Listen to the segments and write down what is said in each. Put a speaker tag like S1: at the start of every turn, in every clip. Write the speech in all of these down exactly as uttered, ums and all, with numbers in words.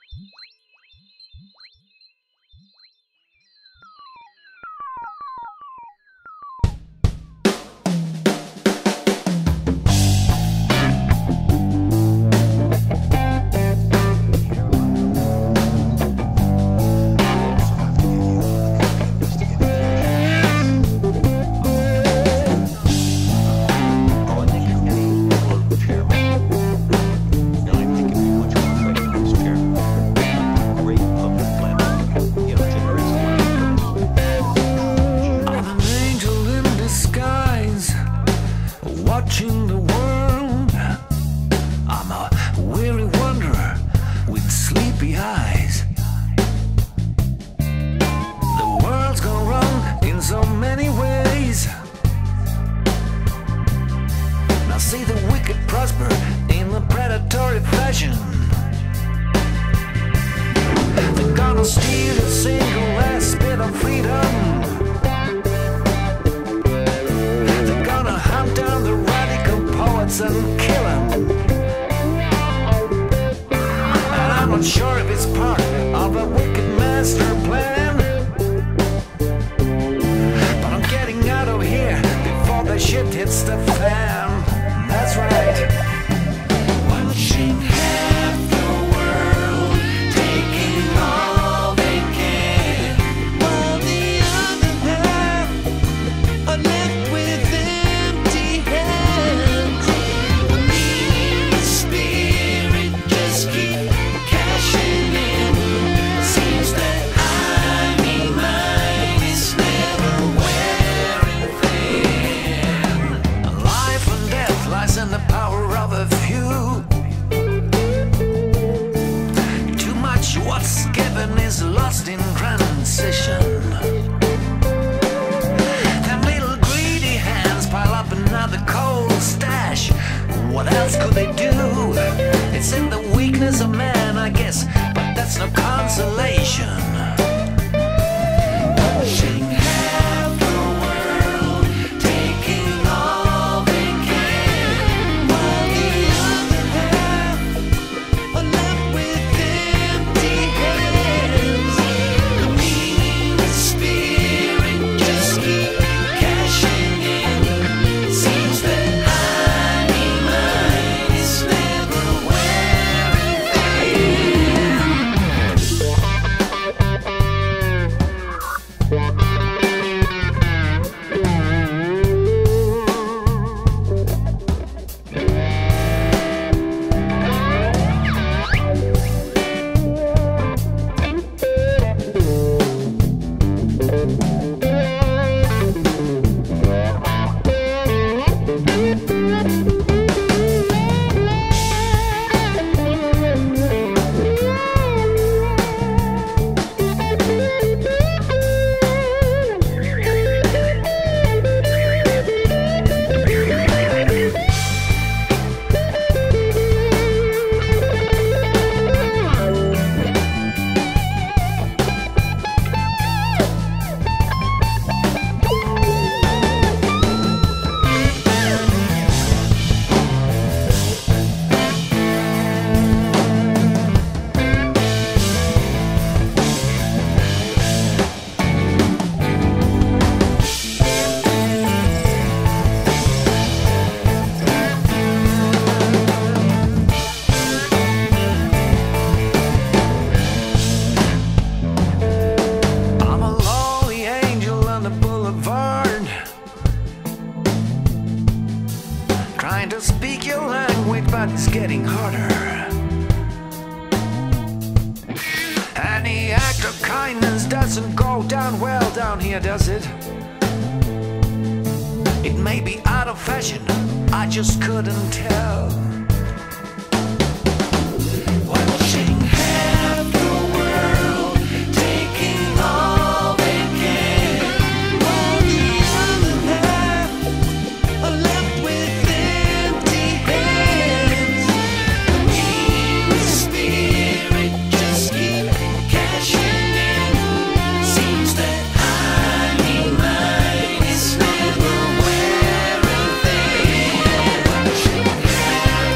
S1: Watching the world, I'm a weary wanderer with sleepy eyes. The world's gone wrong in so many ways. Now see the wicked prosper in the predatory fashion. They're gonna steal a single last bit of freedom. They're gonna hunt down the radical poets and kill them. And I'm not sure if it's part of a wicked master plan, but I'm getting out of here before the shit hits the fan. That's right. Watching half the world taking all they can, while the other half are left with empty hands. The mean spirit just keep cashing in. Seems that I mean mine is never wearing thin. Life and death lies in the power of a few. Too much what's given is lost in transition. Them little greedy hands pile up another cold stash. What else could they do? It's in the weakness of man, I guess, but that's no consolation. Watching half the world taking all they can, while the other half are left with empty hands. The mean spirit just keep cashing in. Seems that I mean mine is never wearing I'm a lonely angel on the boulevard, trying to speak your language, but it's getting harder. Any act of kindness doesn't go down well down here, does it? It may be out of fashion, I just couldn't tell. Watching half the world taking all they can, while the other half are left with empty hands. The mean spirit just keep cashing in. Seems that I mean mine is never wearing thin. Watching half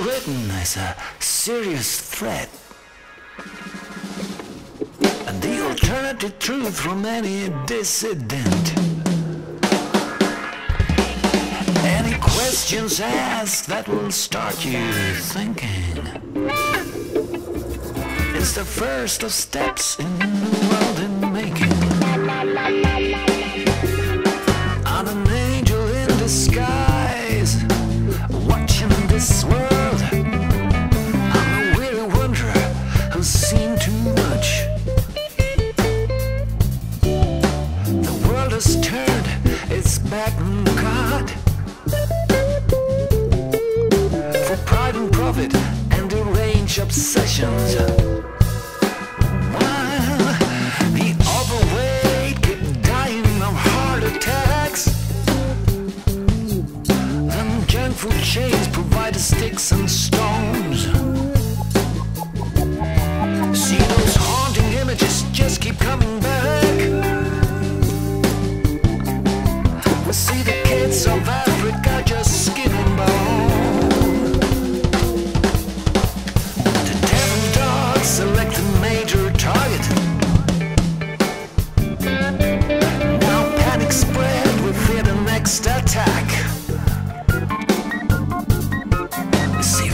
S1: Britain is a serious threat, and the alternative truth from any dissident. Any questions asked that will start you thinking. It's the first of steps in the world in making. I'm an angel in disguise, watching this world. I'm a weary wanderer who's seen too much. The world has turned its back on God, for pride and profit and deranged obsessions. While the overweight keep dying of heart attacks, then junk food chains provide the sticks and stones. See, those haunting images just keep coming back. We see the kids of Africa just skin and bone. The devil dogs select a major target. Now panic spread, we fear the next attack. See,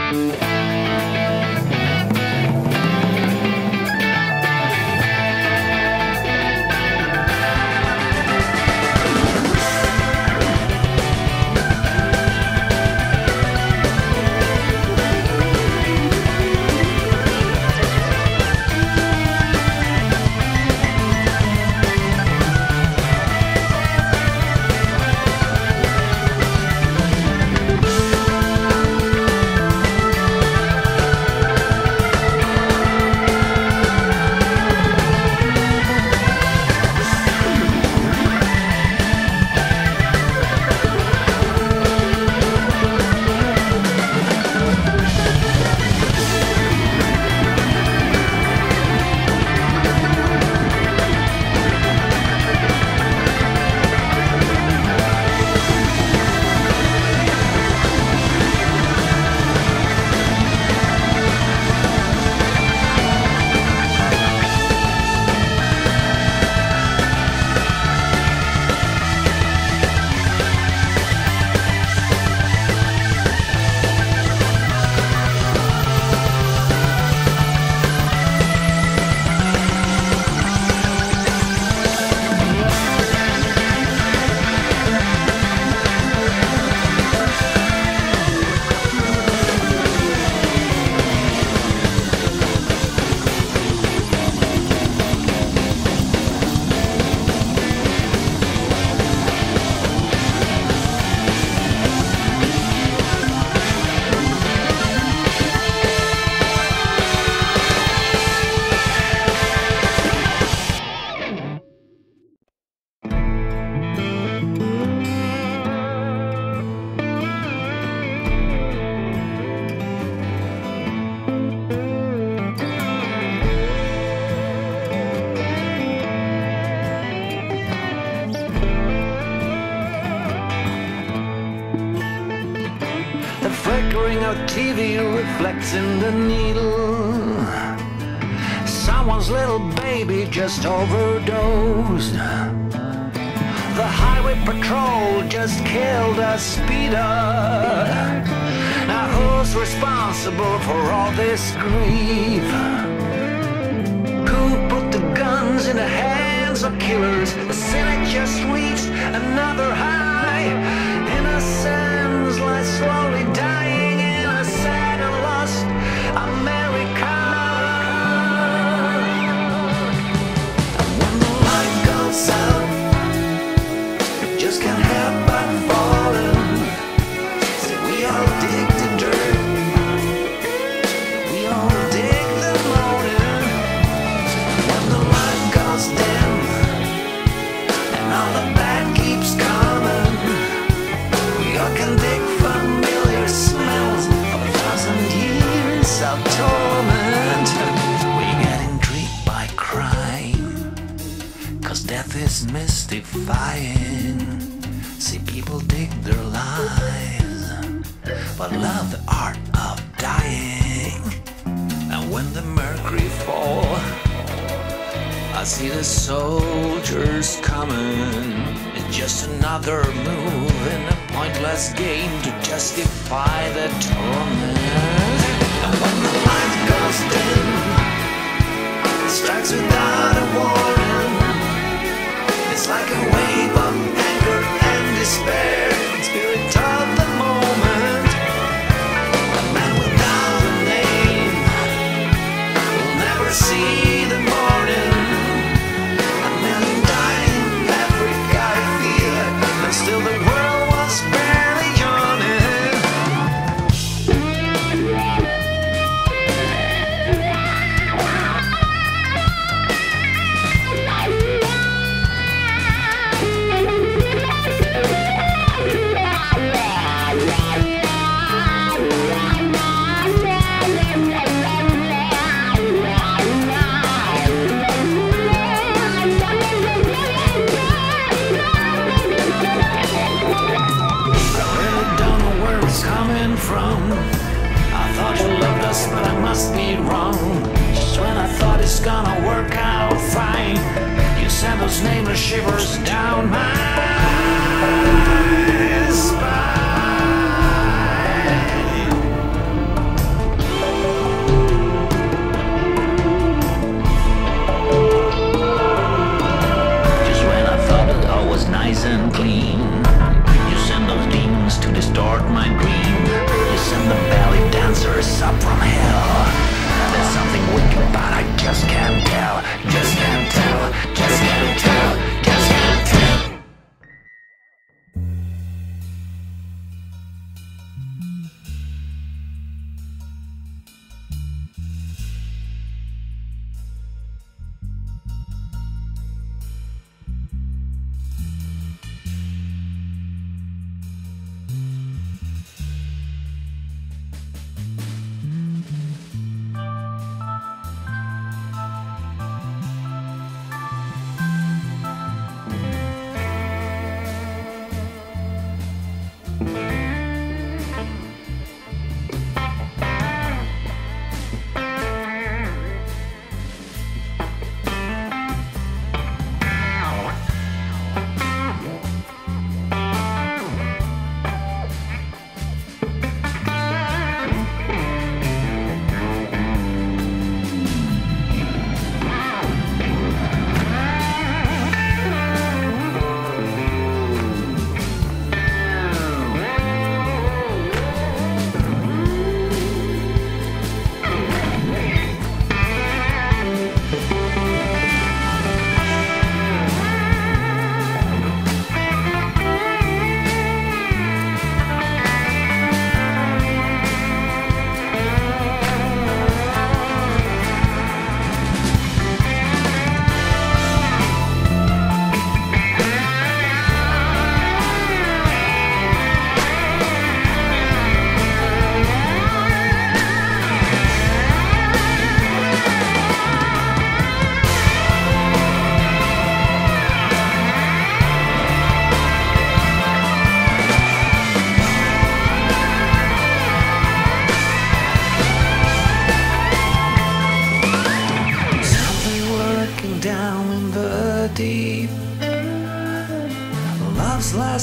S1: flickering of T V reflects in the needle. Someone's little baby just overdosed. The highway patrol just killed a speeder. Now who's responsible for all this grief? Who put the guns in the hands of killers? The Senate just reached another high. Innocence lies slowly dying in a sad and lost America. When the light goes out, you just can't help but falling. See, we all dig the dirt, we all dig the morning. When the light goes dim and all the bad keeps coming, we all can dig familiar smells of a thousand years of torment. We get intrigued by crime, 'cause death is mystifying. See, people dig their lives, but love the art of dying. And when the mercury fall, I see the soldiers coming. It's just another move in a pointless game to justify the torment. And when the light goes dim, it strikes without a warning. It's like a wave of anger and despair, spirit of the moment. A man without a name will never see the morning. A million died in Africa, I feel it, and still the world was barely yawning. From I thought you loved us, but I must be wrong. Just when I thought it's gonna work out fine, you sent those nameless shivers down my spine.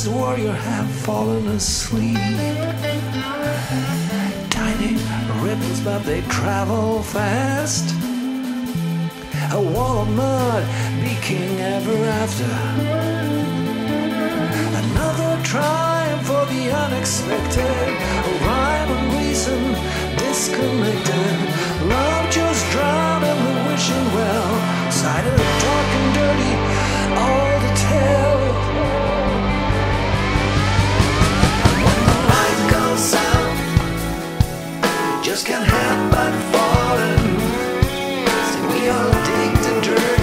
S1: last warrior have fallen asleep. Tiny ripples, but they travel fast. A wall of mud, be king ever after. Another triumph for the unexpected. A rhyme and reason disconnected. Love just drowned in the wishing well. Sided dark and dirty, all to tell. When the light goes out, just can't help but falling. See, we all dig the dirt,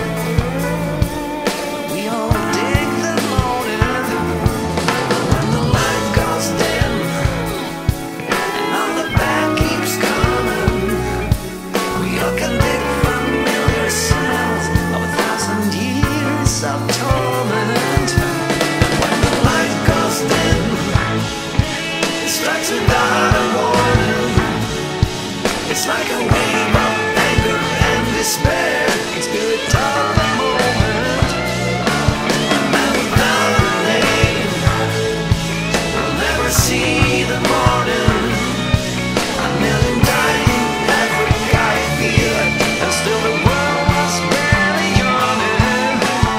S1: we all dig the morning. When the light goes dim and all the bad keeps coming, we all can dig familiar smells of a thousand years of torment. When the light goes dim, it strikes a dawn of morning. It's like a wave of anger and despair. It's spirit of the moment. A man without a name will never see the morning. A million dying, every guy feel it, and still the world was barely yawning.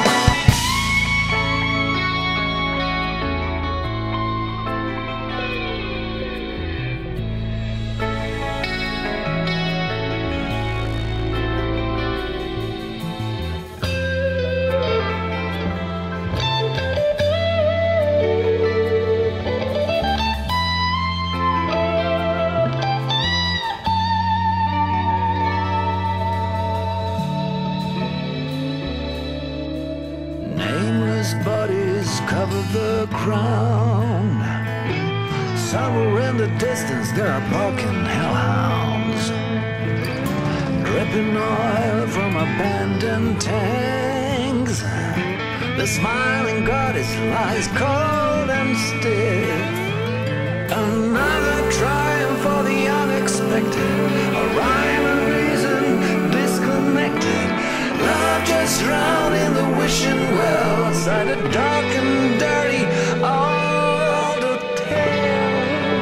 S1: Nameless bodies cover the ground. Somewhere in the distance there are barking hellhounds, dripping oil from abandoned tanks. The smiling goddess lies cold and stiff. Another triumph for the unexpected. A rhyme and reason disconnected. Love just drowned in the wishing well. Sided dark and dirty, all to tell.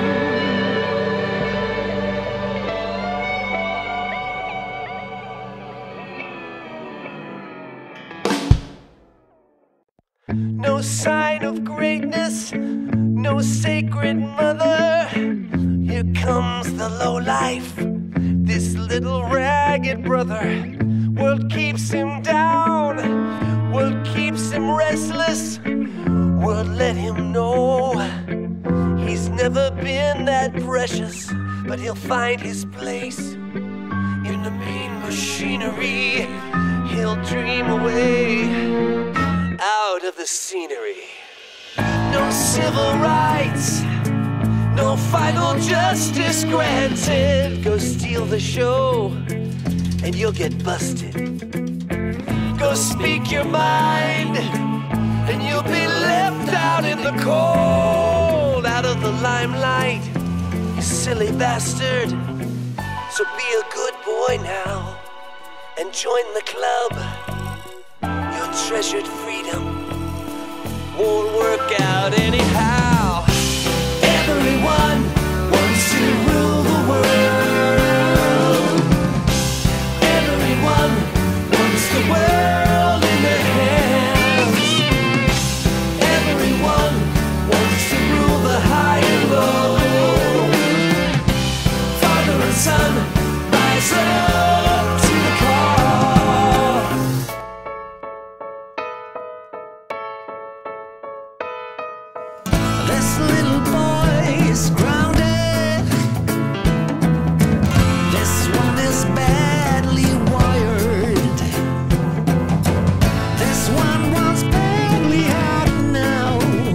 S1: No sign of greatness, no sacred mother. Here comes the low life, this little ragged brother. World keeps him down, world keeps him restless. World let him know he's never been that precious, but he'll find his place in the main machinery. He'll dream away out of the scenery. No civil rights, no final justice granted. Go steal the show and you'll get busted. Go speak your mind and you'll be left out in the cold, out of the limelight, you silly bastard. So be a good boy now and join the club. Your treasured freedom won't work out anyhow. Everyone wants to rule the world. Everyone wants the world in their hands. Everyone wants to rule the high and low. Father and son rise up to the call. This little boy is grounded. This one is badly wired. This one wants badly out now.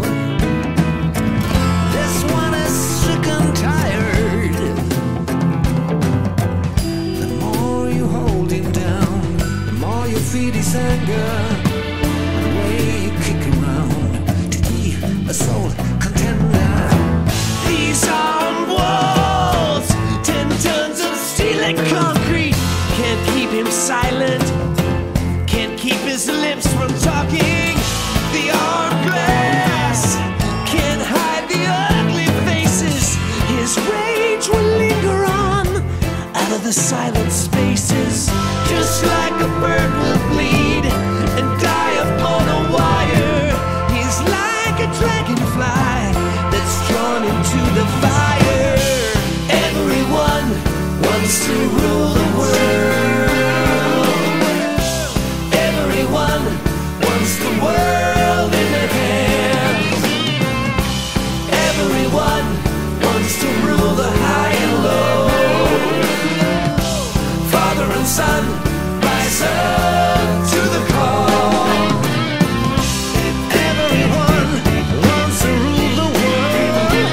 S1: This one is sick and tired. The more you hold him down, the more you feed his anger. The way you kick around to be a soul contender. These armed walls, ten tons of steel and concrete, can't keep him silent, can't keep his lips from talking. The armed glass into the silent spaces, just like a bird will bleed and die upon a wire. He's like a dragonfly that's drawn into the fire. Everyone wants to rule the world. Everyone wants the world in their hands. Everyone wants to rule the high and low. Father and son, rise up to the call. Everyone wants to rule the world.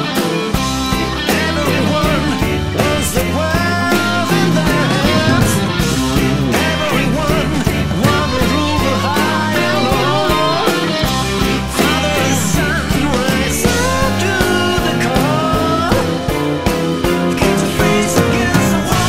S1: Everyone wants the world in their hands. Everyone wants to rule the high and low. Father and son, rise up to the call. Get your face against the wall.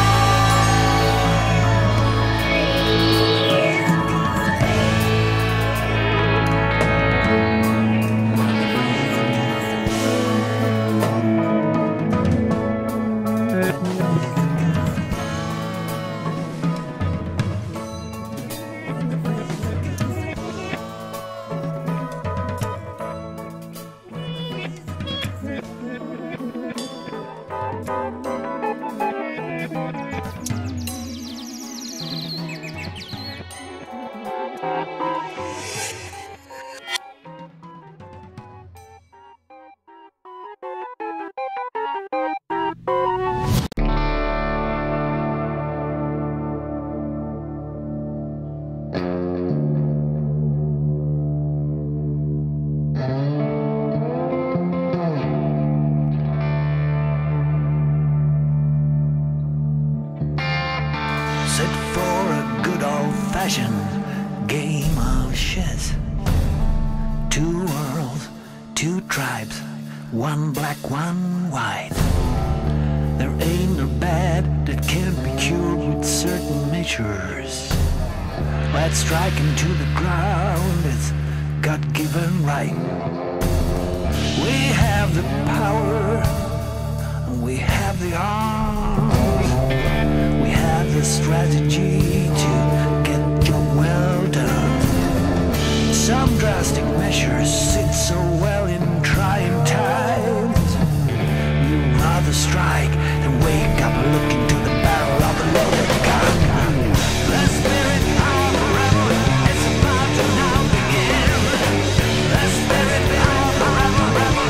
S1: Sit for a good old-fashioned game of chess. Two worlds, two tribes, one black, one white. There ain't no bad that can't be cured with certain measures. But striking to the ground is God-given right. We have the power, and we have the arms. We have the strategy to get your well done. Some drastic measures sit so well in trying times. You'd rather strike than wake up looking to the barrel of a loaded gun. The spirit of the rebel is about to now begin. The spirit of the rebel, rebel.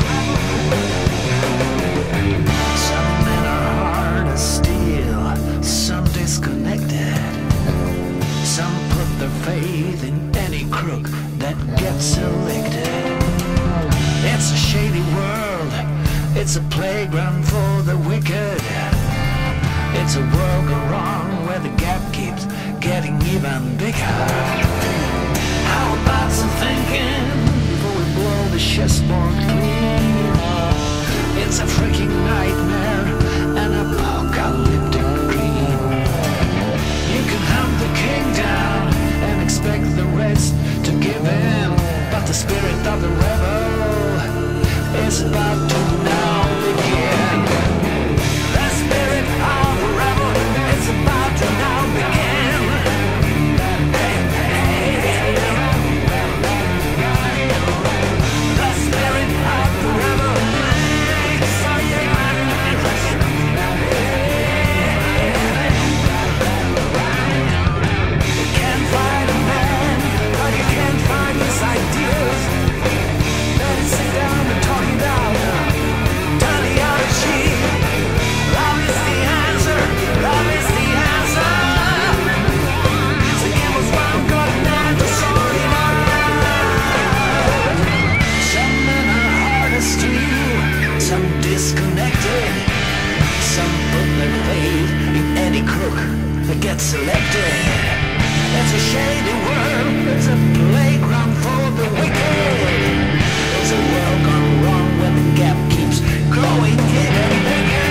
S1: Some men are hard as steel, some disconnected. Some put their faith in any crook that gets elected. It's a shady world, it's a playground for the wicked. It's a world gone wrong where the gap keeps getting even bigger. How about some thinking before we blow the chessboard clean? It's a freaking nightmare, an apocalyptic dream. You can hunt the king down and expect the rest to give in, but the spirit of the rebel is about to now begin. The spirit of the rebel is about to now begin. Hey, hey, hey. The spirit of the rebel is something you can't find a man, but you can't find his ideas. Let's sit down and talk it out. Ideology. Love is the answer. Love is the answer. So it was one good man to sort it out. Some men are hard as steel, some disconnected. Some put their faith in any crook that gets selected. It's a shady world, it's a playground for the wicked. It's a world gone wrong where the gap keeps growing even bigger.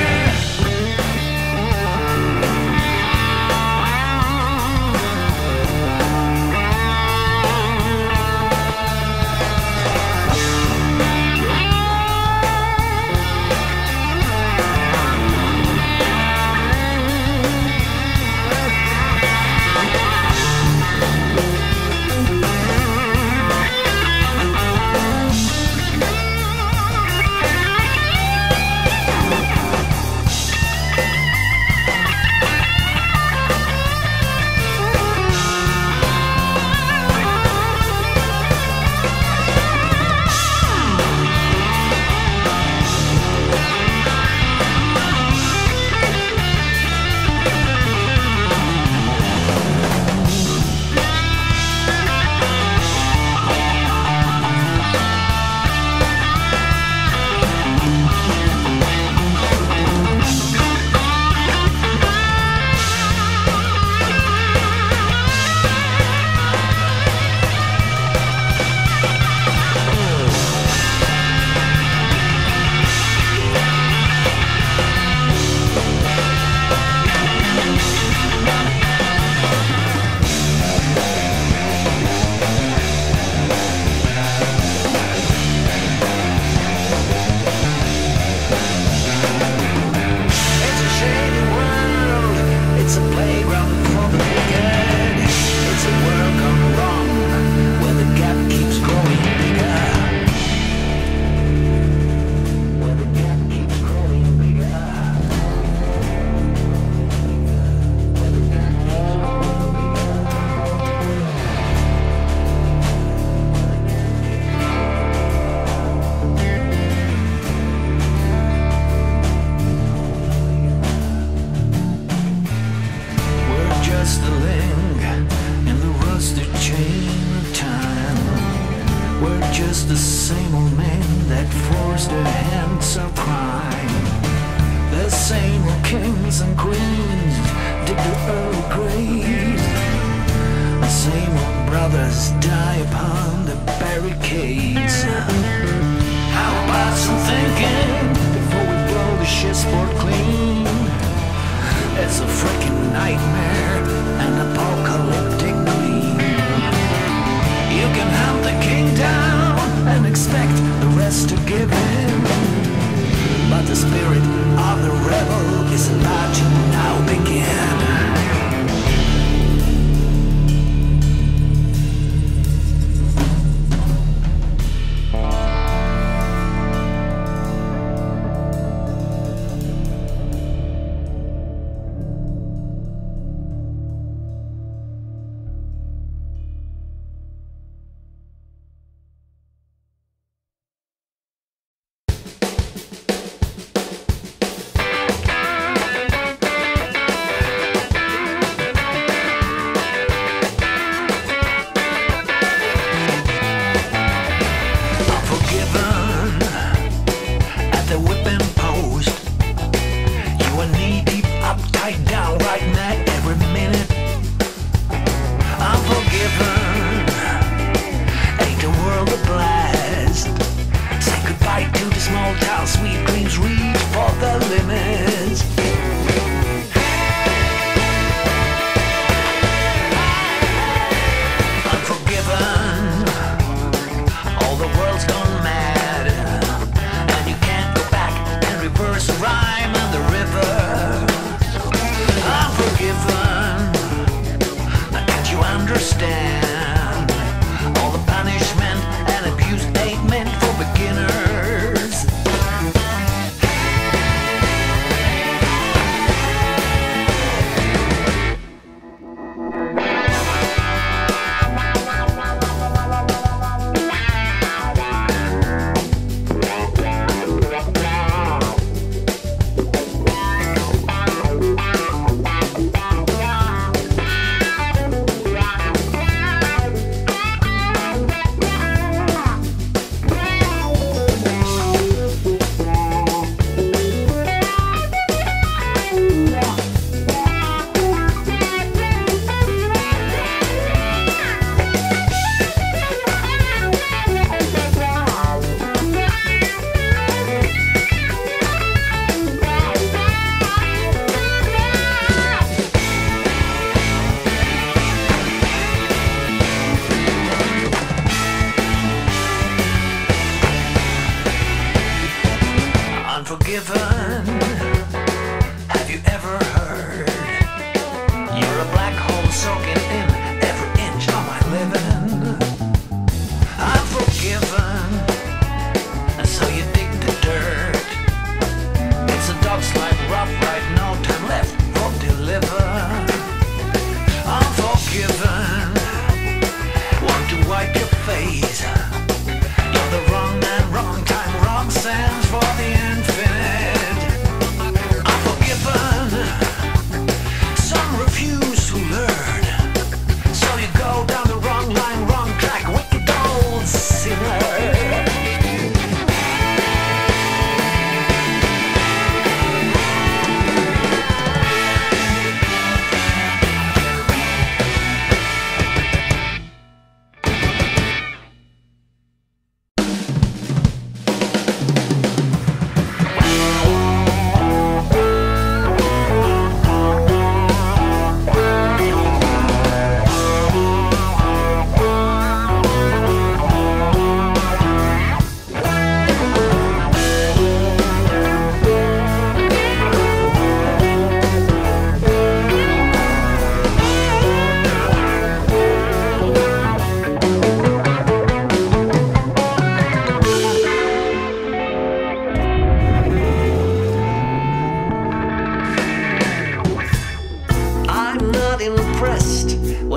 S1: It's a playground for the wicked. It's a world gone wrong, where the gap keeps growing bigger. Where the gap keeps growing bigger. Where the gap keeps just a link in the rusted chain of time. We're just the same old men that forced their hands of crime. The same old kings and queens dig the early grave. The same old brothers die upon the barricades. How about some thinking before we blow the shitsport clean? It's a freaking nightmare, an apocalyptic dream. You can hunt the king down and expect the rest to give in, but the spirit of the rebel is about to now begin.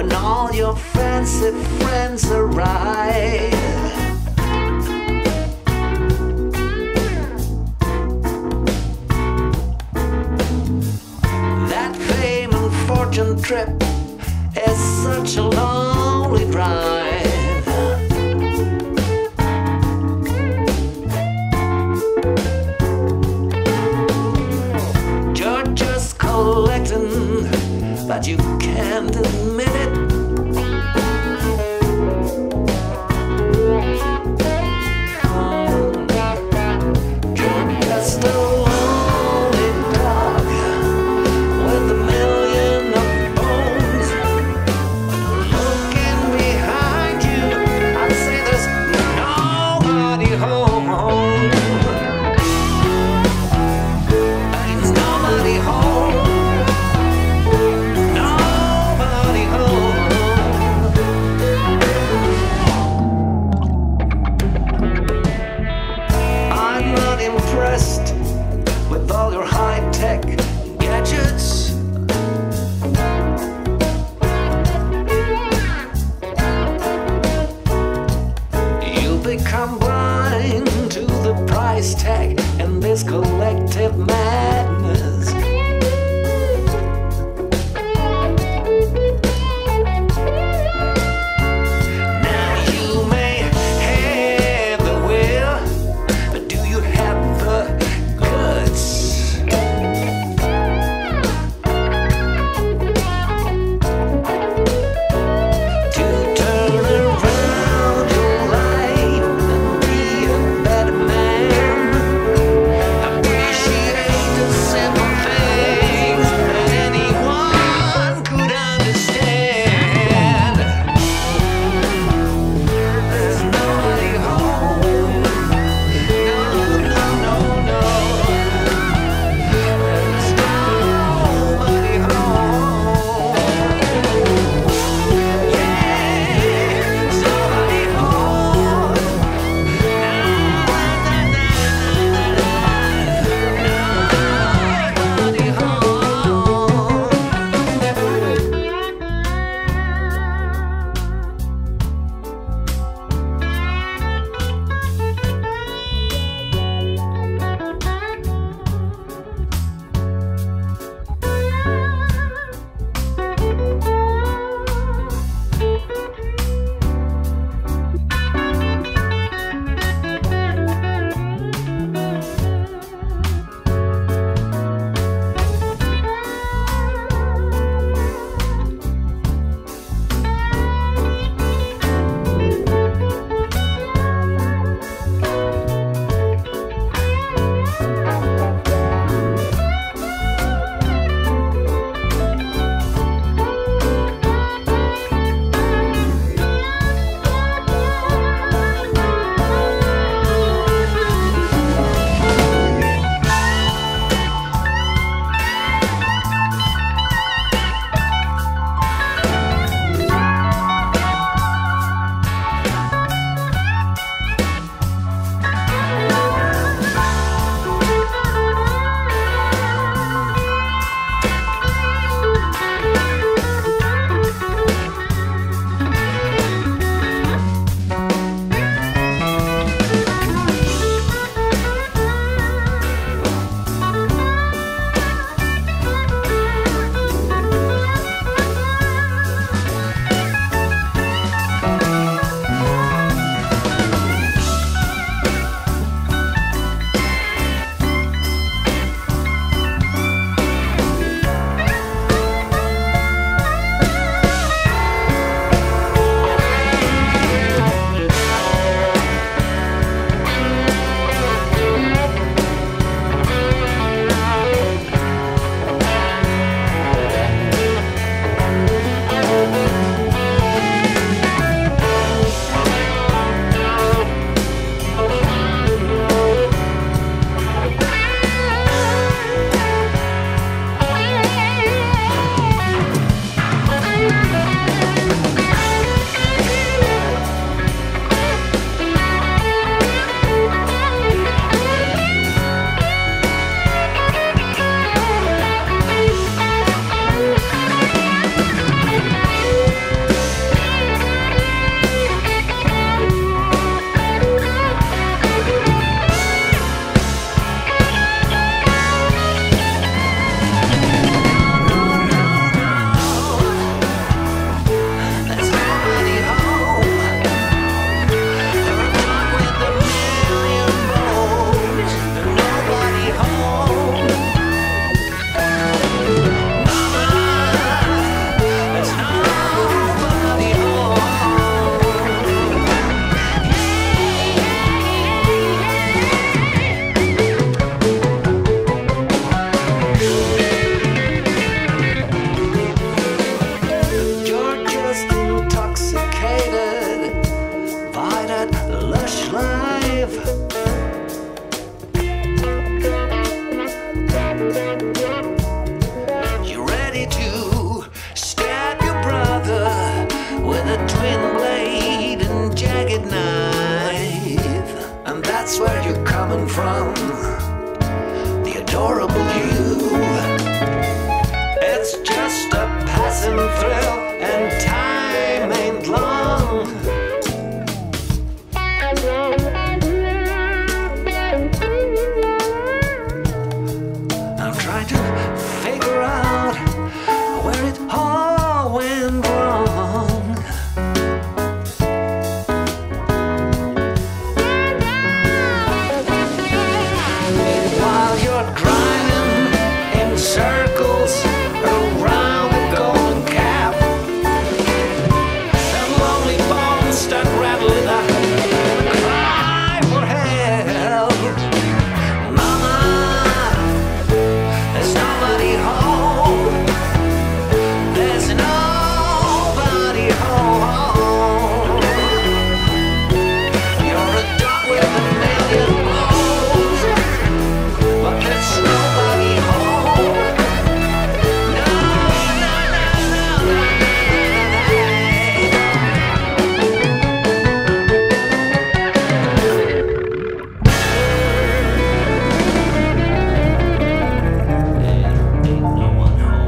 S1: when all your fancy friends arrive. That fame and fortune trip is such a lonely drive. You're just collecting, but you can't admit it. You're just a lonely dog with a million of bones. Looking behind you, I'd say there's nobody home. There's nobody home. Nobody home. it's just a passing thrill, and time ain't long. I'm trying to figure out where it all went wrong. While you're driving in circles around the golden cap, that lonely bones start rattling up, cry for help. Mama, there's nobody home. There's nobody home. You're a dog with a million bones, but there's nobody home. No, no, no, no, no. Ain't no one home.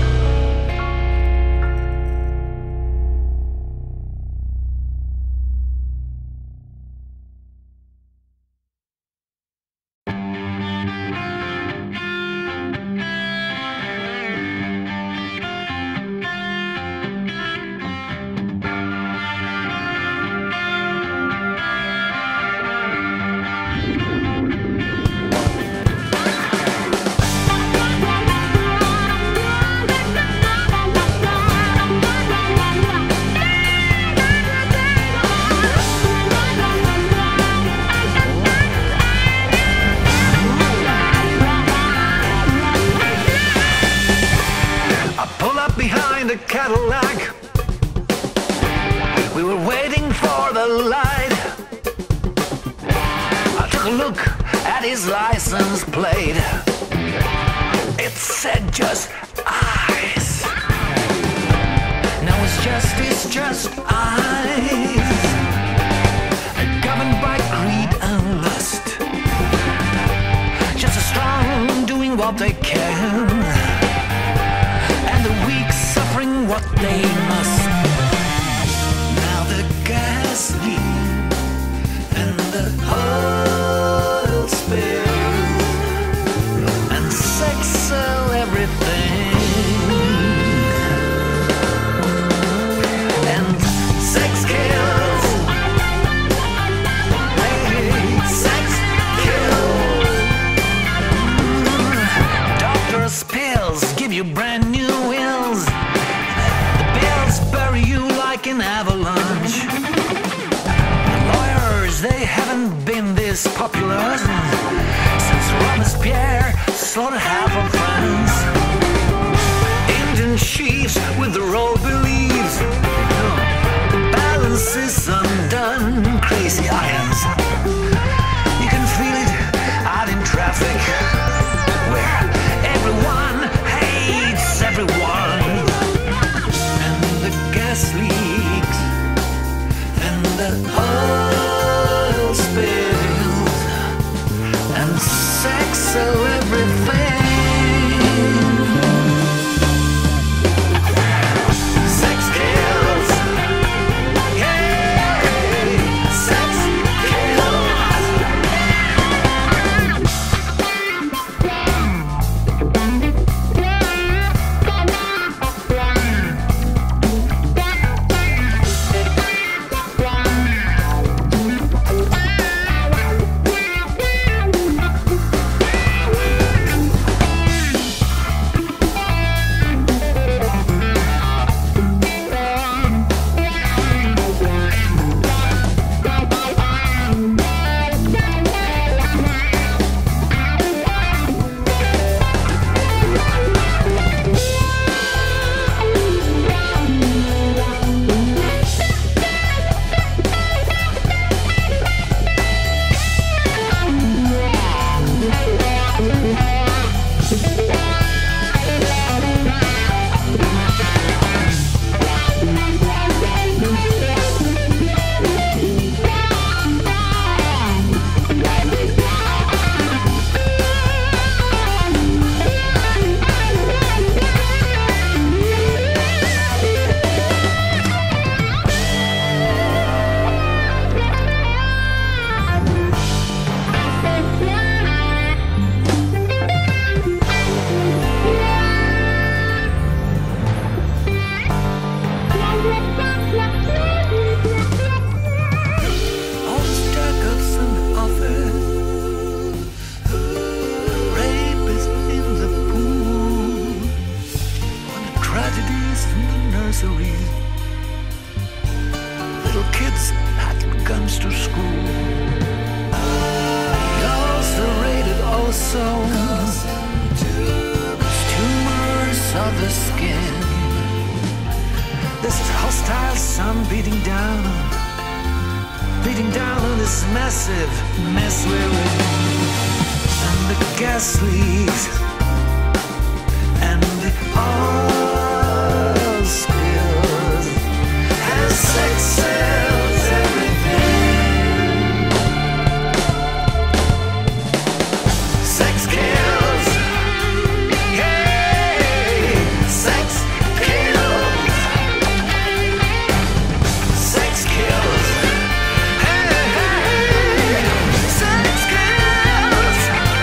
S1: I pull up behind a Cadillac. We were waiting for the light. I took a look at his license plate. It said just eyes. No, it's just, it's just eyes. Governed by greed and lust. Just the strong doing what they can, and the weak suffering what they must. Now the gas leak and the oil spill, and sex sell everything, and sex kills. Hey, sex kills. Doctors' pills give you brand new wills. The bills bury you like an avalanche. Lawyers, they haven't been this popular since Robespierre slaughtered half of France. Indian chiefs with the road believes the balance is undone. Crazy irons, you can feel it out in traffic, where everyone hates everyone, and the gas leaks, and the oil spills, and sex sell everything. nursery. Little kids had guns to school. He also raided also tumors of the skin. This hostile sun beating down, beating down on this massive mess we're in. And the gas leaks, and the oil spills, and sex sells everything. Sex kills, hey, sex kills, sex kills, hey, hey, sex kills.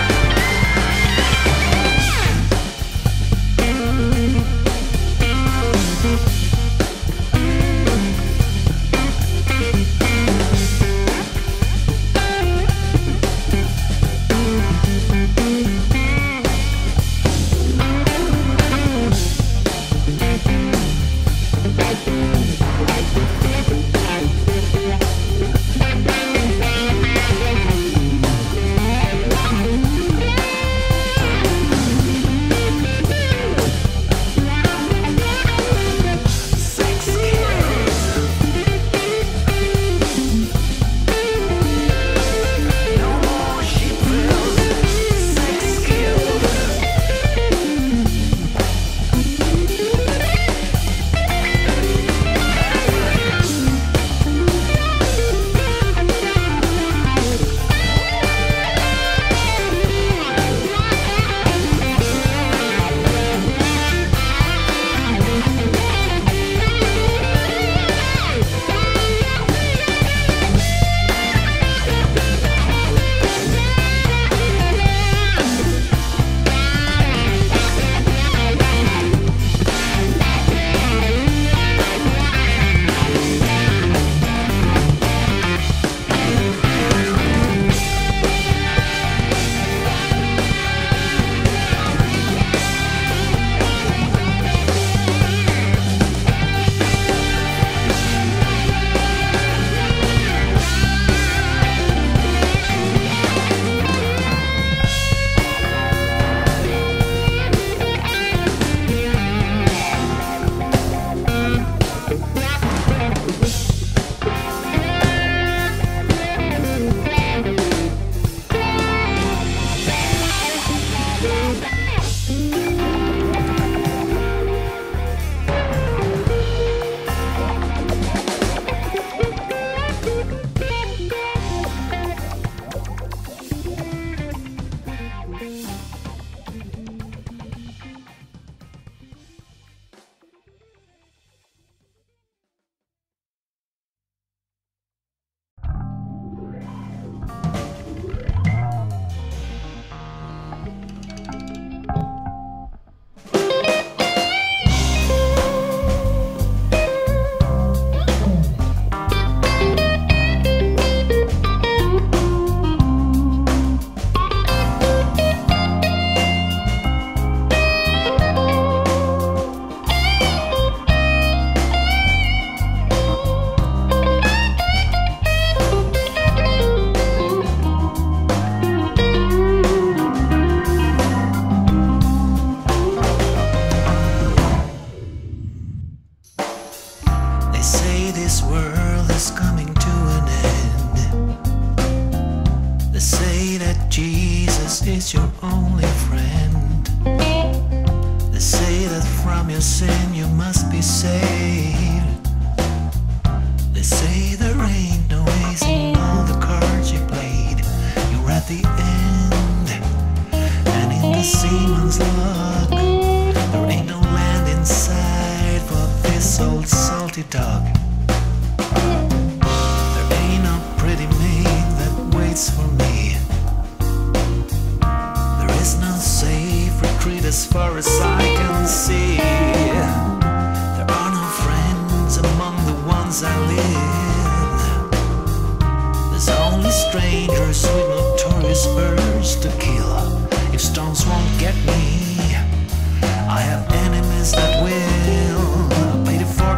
S1: is your only friend. They say that from your sin you must be saved. They say there ain't no ace in all the cards you played. You're at the end, and in the seaman's luck, there ain't no land inside for this old salty dog. There ain't no pretty maid that waits for me. There is no safe retreat as far as I can see. There are no friends among the ones I live. There's only strangers with notorious birds to kill. If stones won't get me, I have enemies that will. I paid it for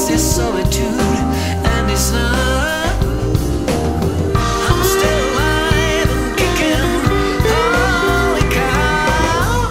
S1: just is solitude, and it's not. I'm still alive and kicking. Holy cow.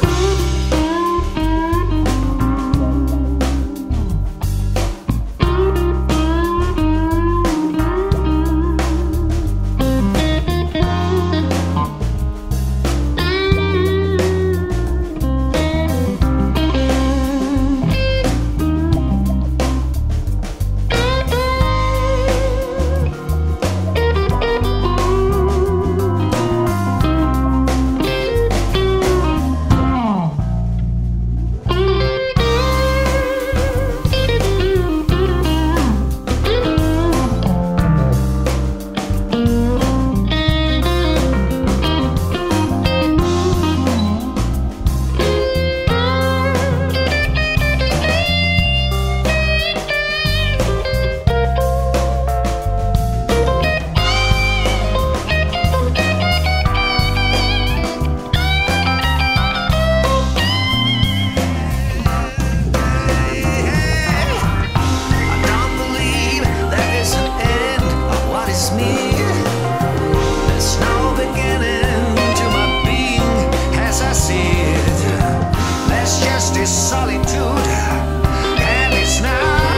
S1: Solitude, and it's now.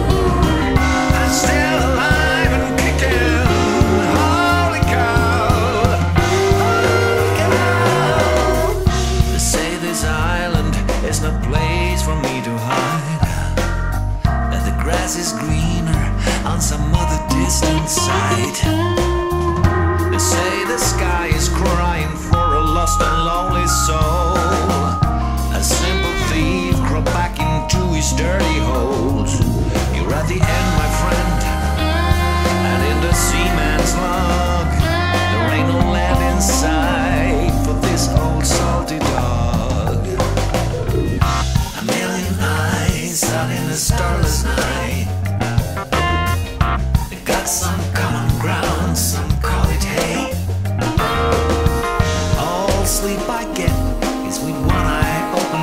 S1: I'm still alive and kicking. Holy cow, holy cow. They say this island is no place for me to hide, that the grass is greener on some other distant side. They say the sky is crying for a lost and lonely soul. A simple thief crawled back into his dirty holes. You're at the end, my friend, and in the seaman's log there ain't no land in sight for this old salty dog. A million eyes out in a starless night. They got some common ground, some call it hate. All sleep I get is with one eye open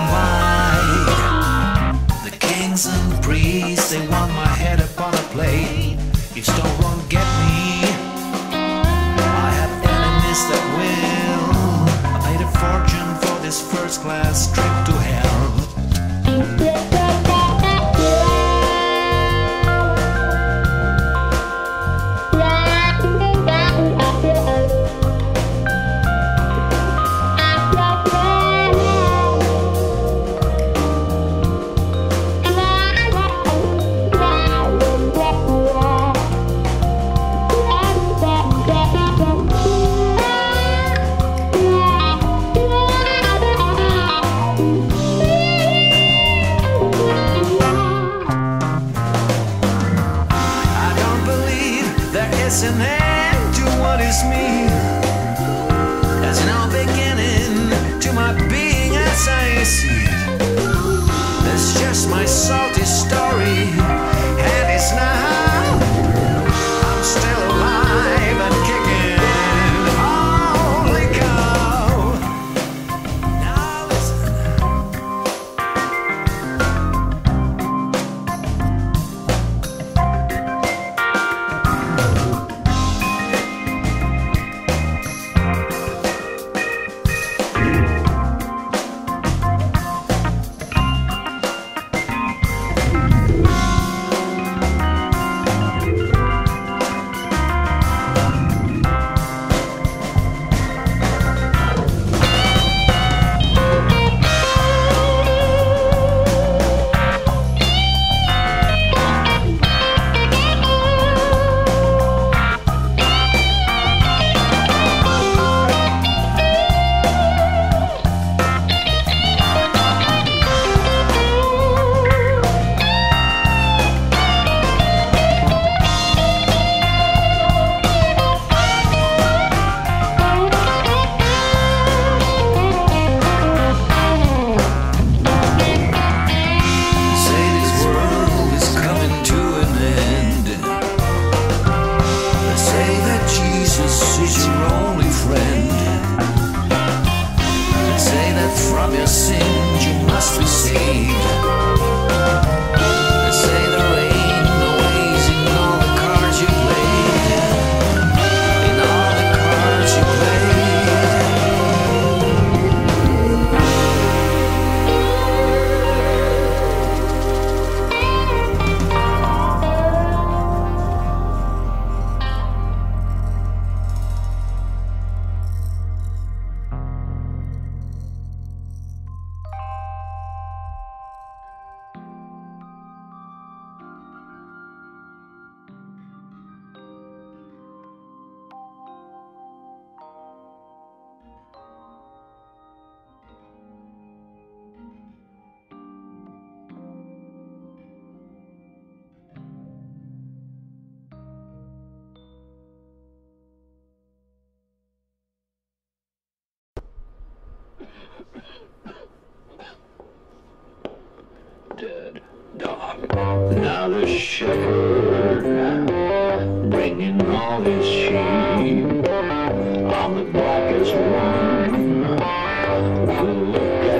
S1: wide. The kings and priests, they want my head upon a plate. If stone won't get me, I have enemies that will. I paid a fortune for this first class trip to hell. There's an end to what is me. There's no beginning to my being as I see it. That's just my salty story, and it's now. I'm still alive and kicking. Holy cow. Now listen. dead dog. Now the shepherd bringing all his sheep. I'm the blackest one will look at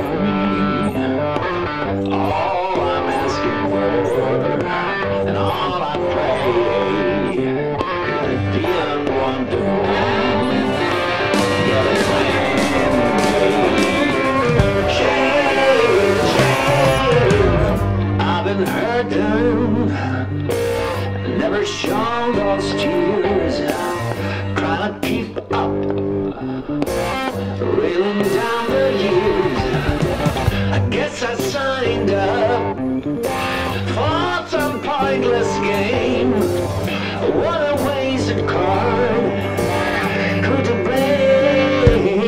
S1: me. All I'm asking for and all I pray is that the unwanted one get a plan made. Shame, shame, I've been hurting, never shown those tears, trying to keep up, reeling down the years. I guess I signed up for some pointless game. What a wasted card. Who to blame?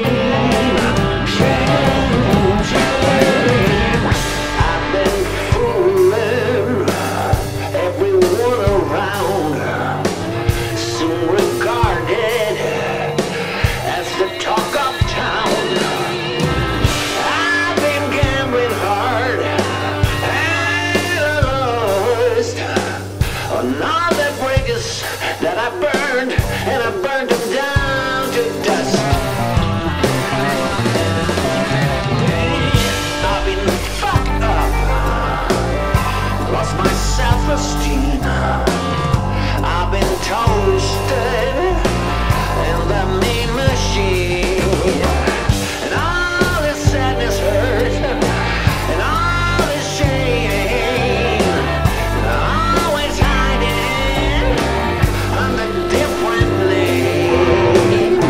S1: Shame, shame. I've been fooling everyone around, soon regarded as the talk of town. I've been gambling hard and lost on all the bridges that I burned, and I burned them down to dust. I've been fucked up, lost my self-esteem. I've been toasted in the mean machine, and all this sadness hurts, and all this shame, always hiding under different names.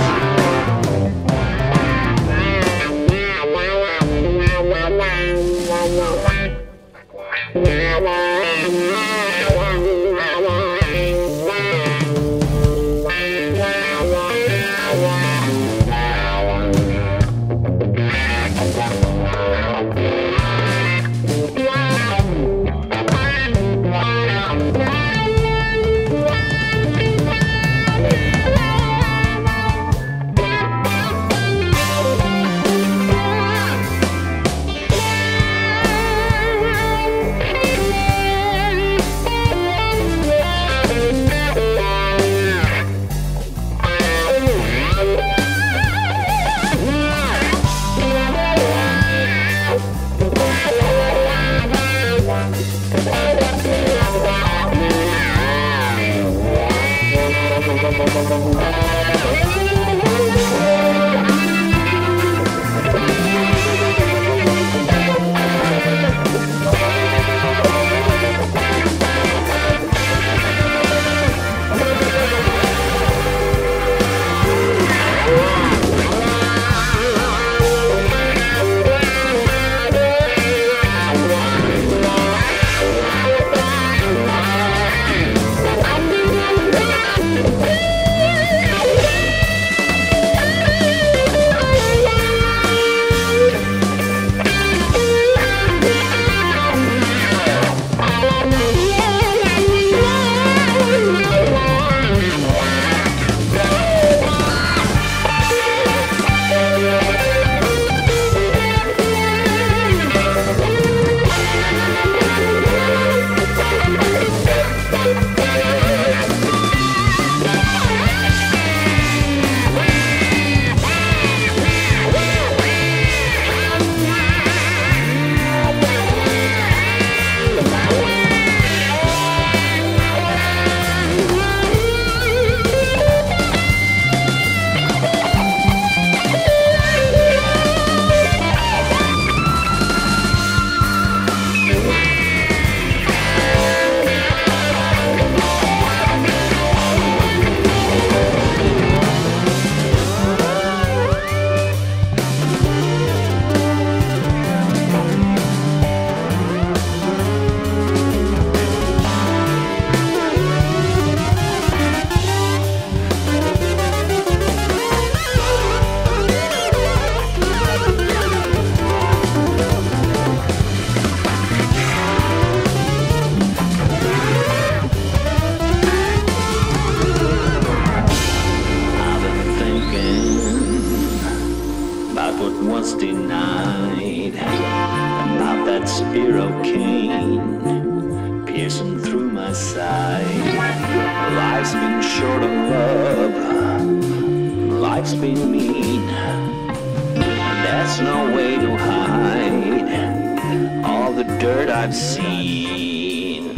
S1: that spear of Cain, piercing through my side. Life's been short of love, life's been mean. There's no way to hide all the dirt I've seen.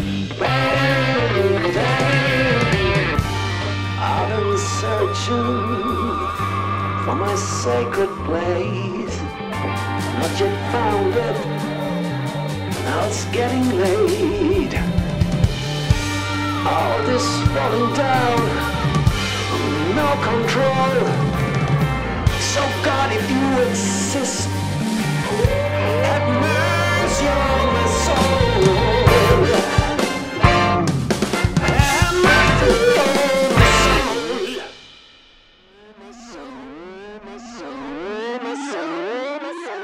S1: I've been searching for my sacred place, not yet found it, now it's getting late. All this falling down, no control. So God, if you exist, have mercy on my soul. Have mercy on my soul. My soul, my soul, my soul, my soul.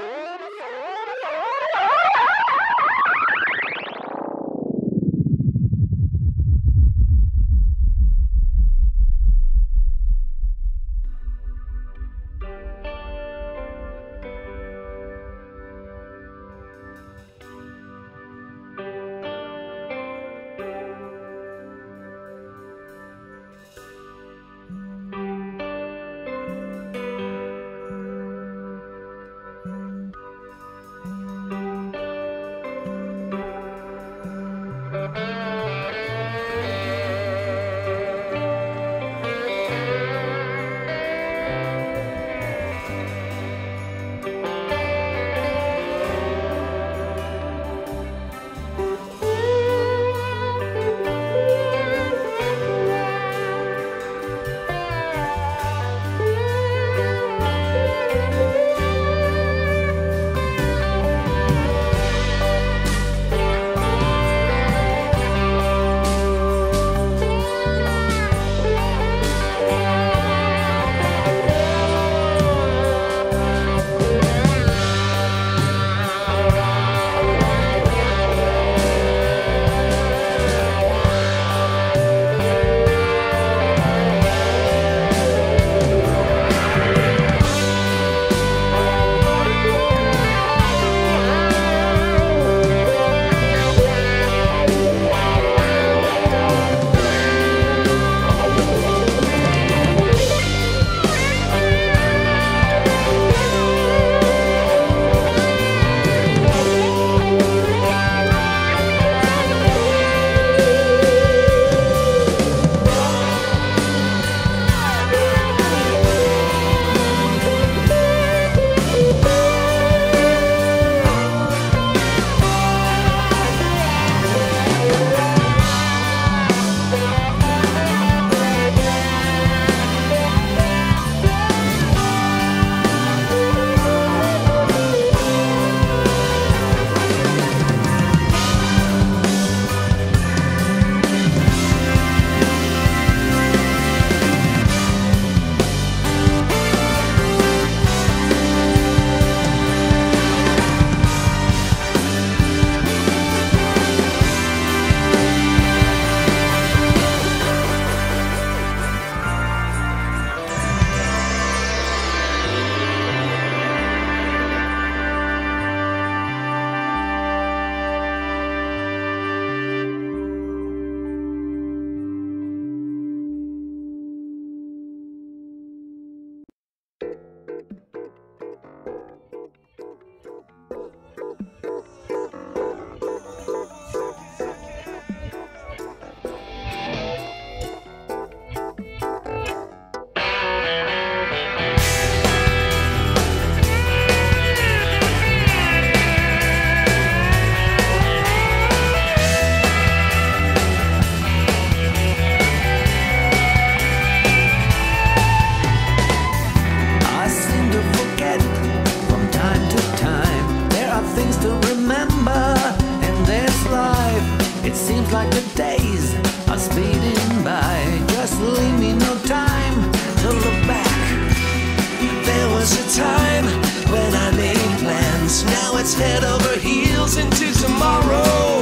S2: Let's head over heels into tomorrow.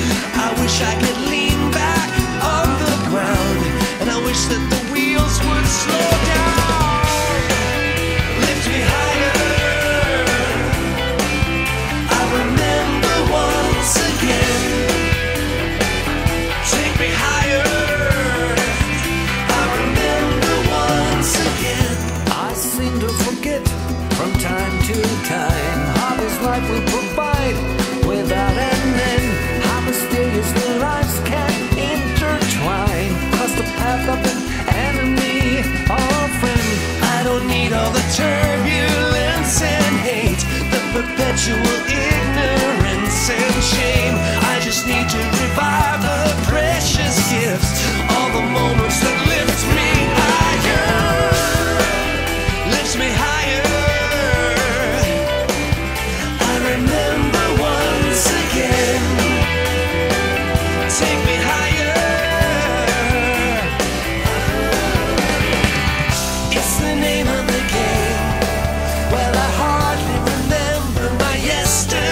S2: I wish I could lean back on the ground, and I wish that the wheels would slow down. Lift me higher. I remember perpetual ignorance and shame. I just need to revive the precious gifts, all the moments that lift me higher, lifts me higher. I remember once again, take me higher. It's the name of the game. Well, I hardly remember my yesterday.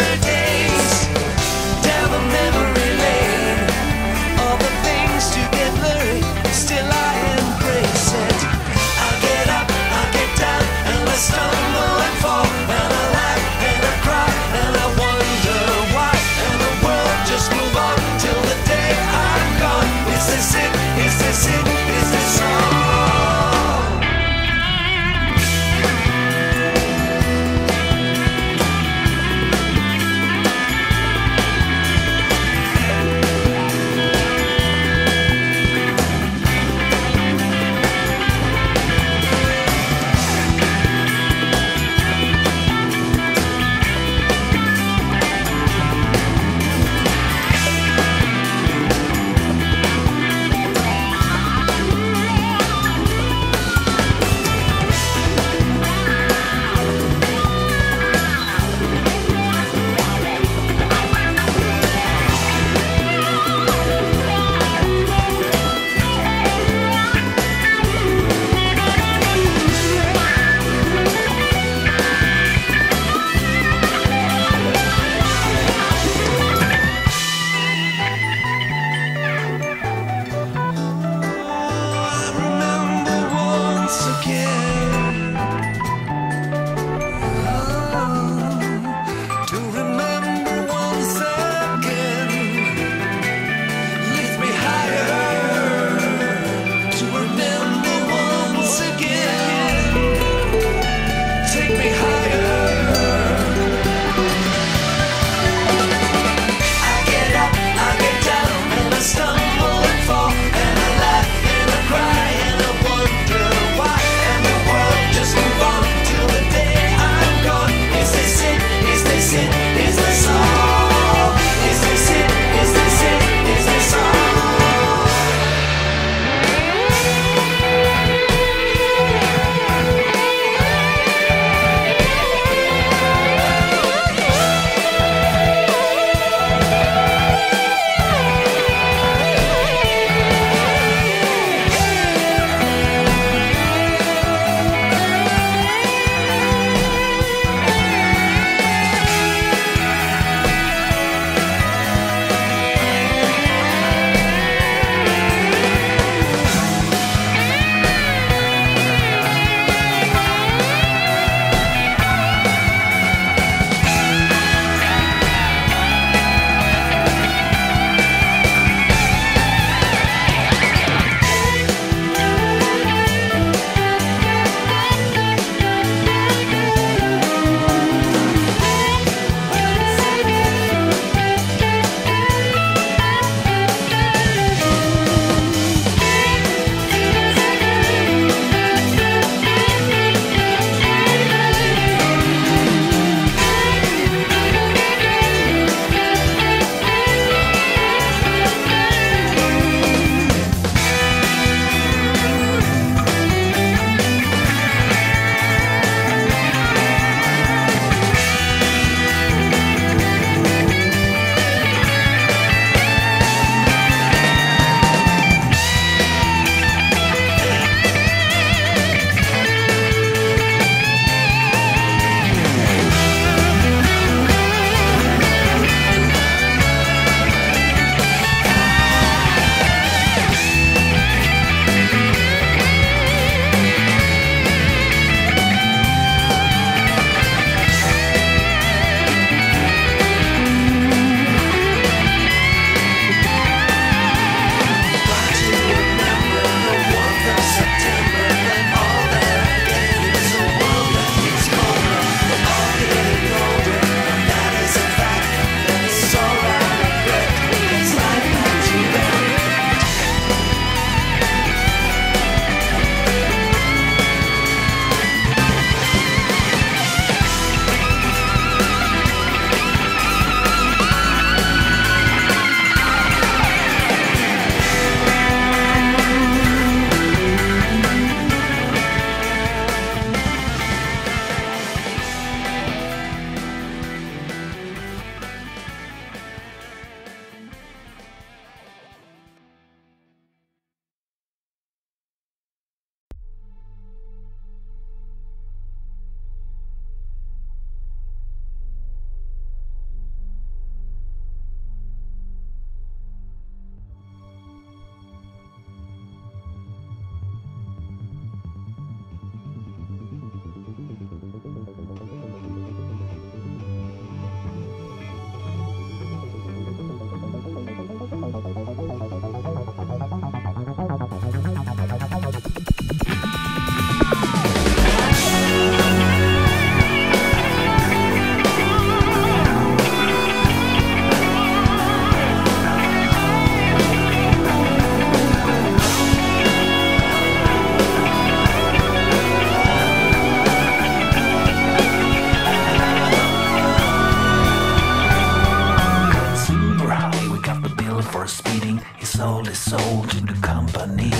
S1: soul to the company.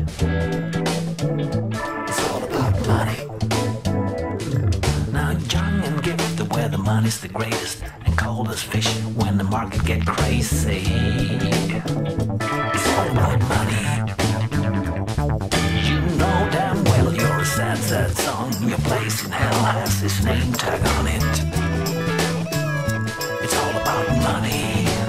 S1: It's all about money. Now young and gifted, where the money's the greatest, and cold as fish when the market get crazy. It's all about money. You know damn well you're a sad, sad song. Your place in hell has this name tag on it. It's all about money.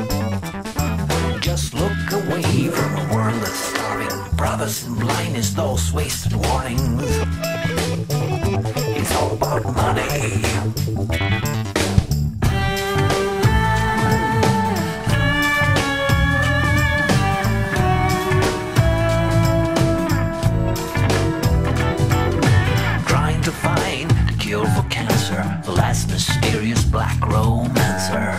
S1: Just look away from a world that's starving. Brothers in blindness, those wasted warnings. It's all about money. Trying to find the cure for cancer, the last mysterious black romancer.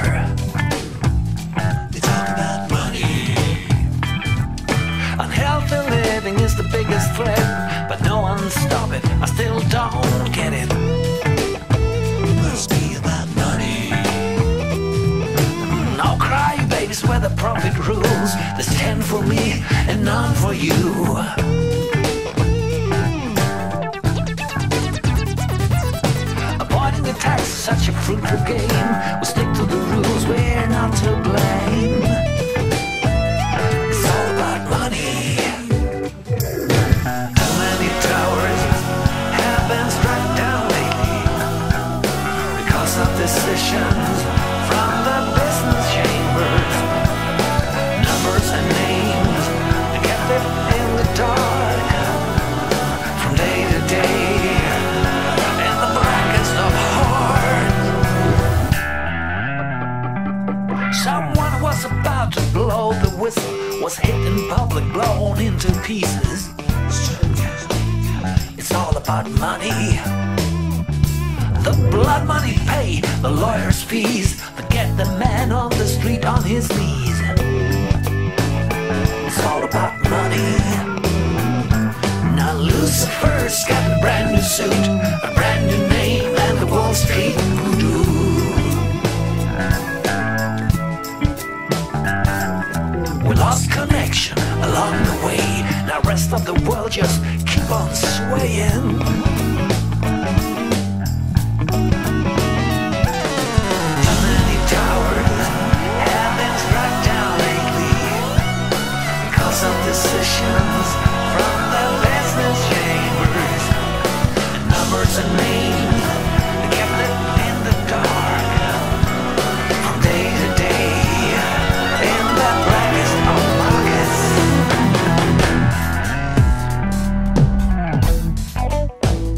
S2: It's all about money.
S1: Unhealthy living is the biggest threat, but no one stop it. I still don't get it.
S2: Must be about money.
S1: No cry babies where the profit rules. There's ten for me and none for you. Avoiding the tax is such a fruitful game. We'll stick to the rules, we're not to blame. It's all about money. Too many towers have been struck down lately because of decisions from the business chambers. Numbers and names, they kept it in the dark from day to day. In the blackest of hearts, someone was about to blow the whistle, was hit in public, blown into pieces. It's all about money. The blood money pay, the lawyer's fees, that get the man on the street on his knees. It's all about money. Now Lucifer's got a brand new suit, a brand new name, and the Wall Street voodoo. We lost connection along the way. Now rest of the world just keep on swaying. Too many towers have been struck down lately because of decisions from the business chambers. And numbers and names, they kept it in the dark from day to day. In the blackest of markets.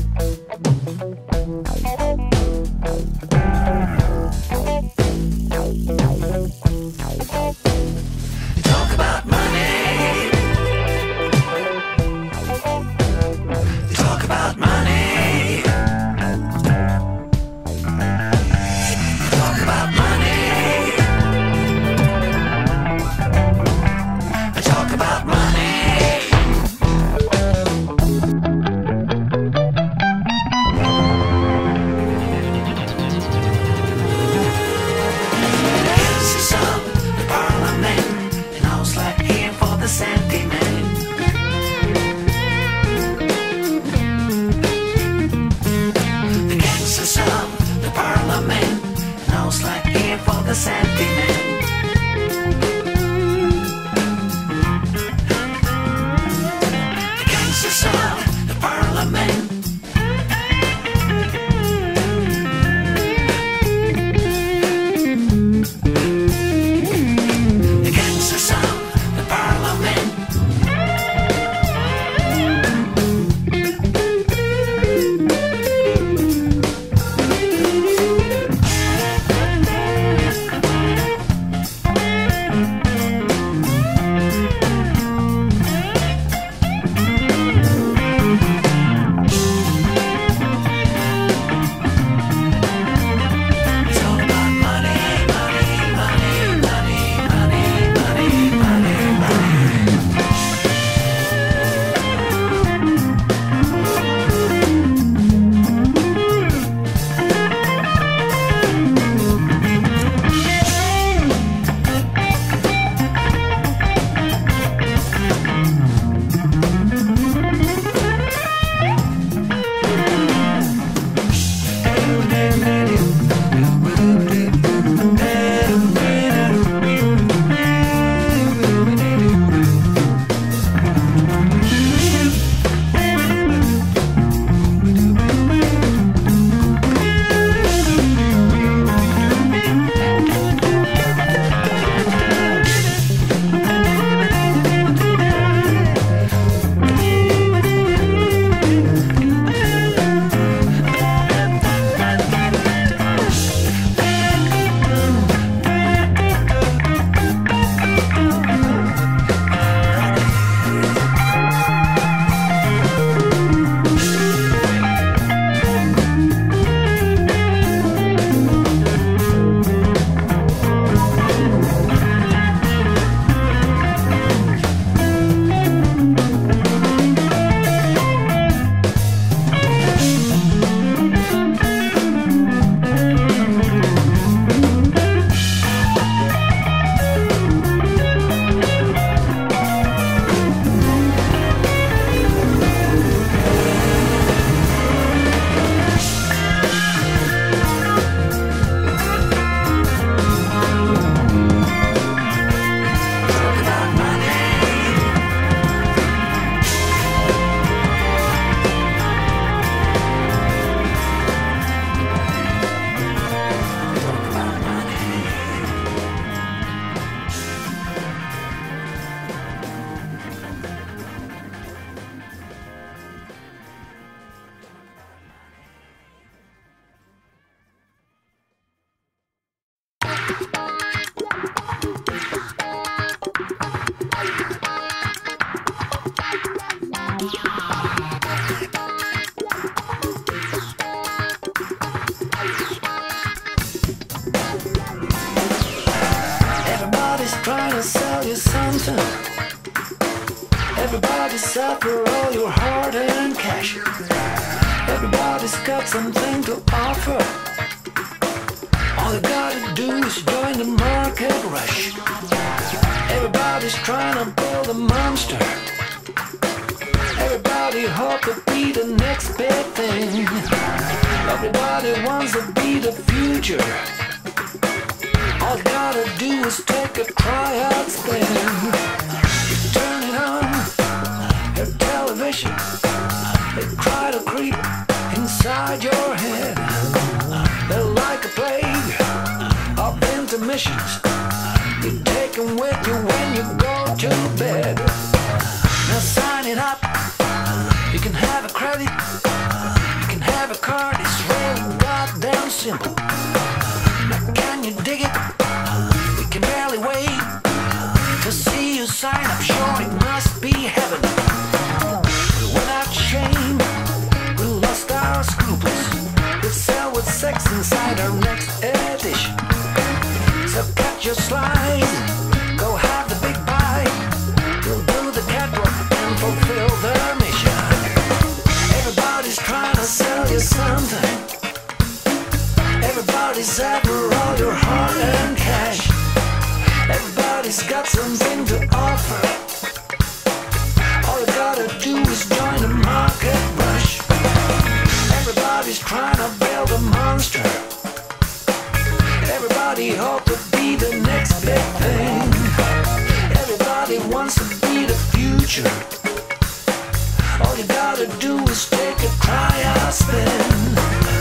S1: trying to sell you something. Everybody's after all your hard-earned cash. Everybody's got something to offer. All you gotta do is join the market rush. Everybody's trying to build a monster. Everybody hope to be the next big thing. Everybody wants to be the future. All you gotta do is take a tryout spin. You turn it on, your television. They try to creep inside your head. They're like a plague of intermissions. You take them with you when you go to bed. Now sign it up. You can have a credit. You can have a card. It's real goddamn simple. Now can you dig it? We can barely wait to see you sign up. Sure, it must be heaven. Without shame, we lost our scruples. We sell with sex inside our next edition. So cut your slice, go have the big bite. We'll do the catwalk and fulfill their mission. Everybody's trying to sell you something. Everybody's after all your hard-earned cash. Everybody's got something to offer. All you gotta do is join the market rush. Everybody's trying to build a monster. Everybody hope to be the next big thing. Everybody wants to be the future. All you gotta do is take a tryout spin.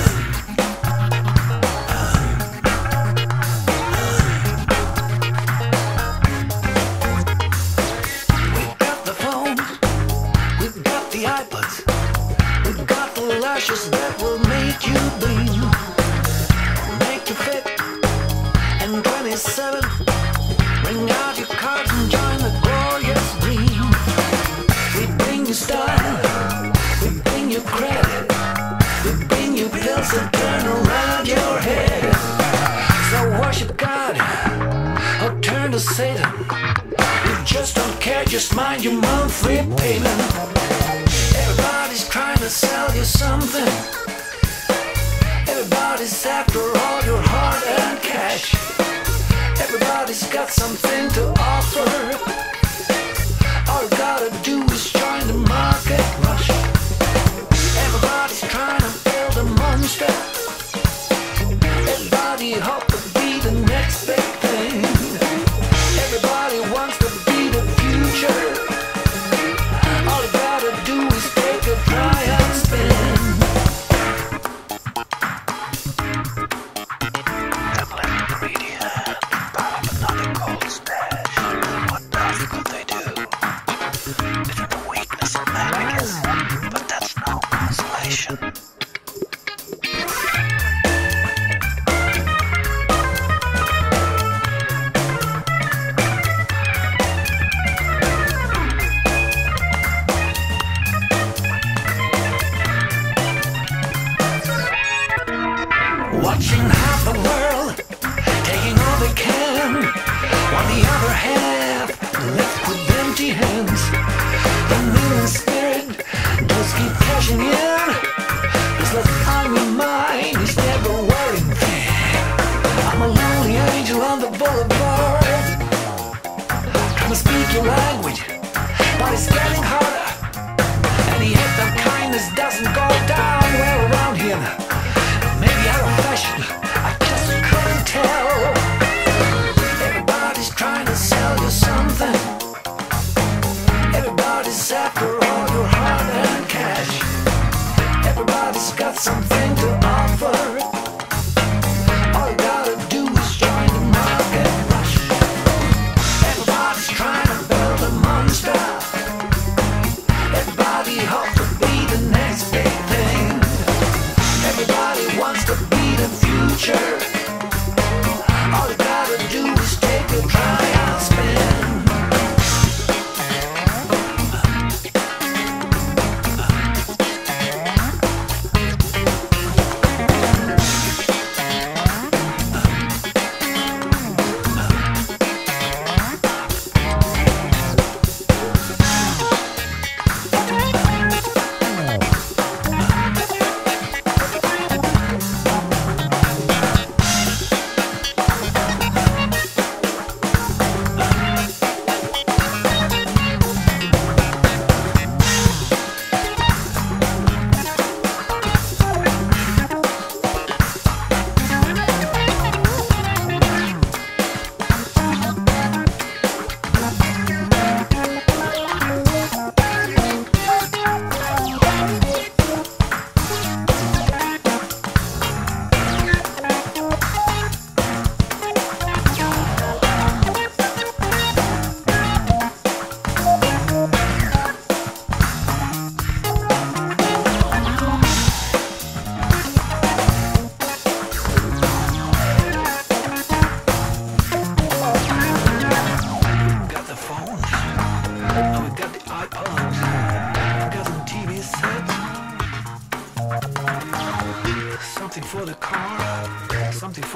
S1: We've got the phone, we've got the iPods, we've got the lashes that will make you bleed, make you fit. And twenty-seven, bring out your cards and join the glorious dream. We bring you style, we bring you credit, we bring you pills that turn around your head. So worship God, or turn to Satan. You just don't care, just mind your monthly payment. Everybody's trying to sell you something. Everybody's after all your hard-earned cash. Everybody's got something to offer. All you gotta do is join the market rush. Everybody's trying to build a monster. Everybody hope to be the next big thing. Everybody wants to be the future. All you gotta do is take a tryout spin. What else could they do?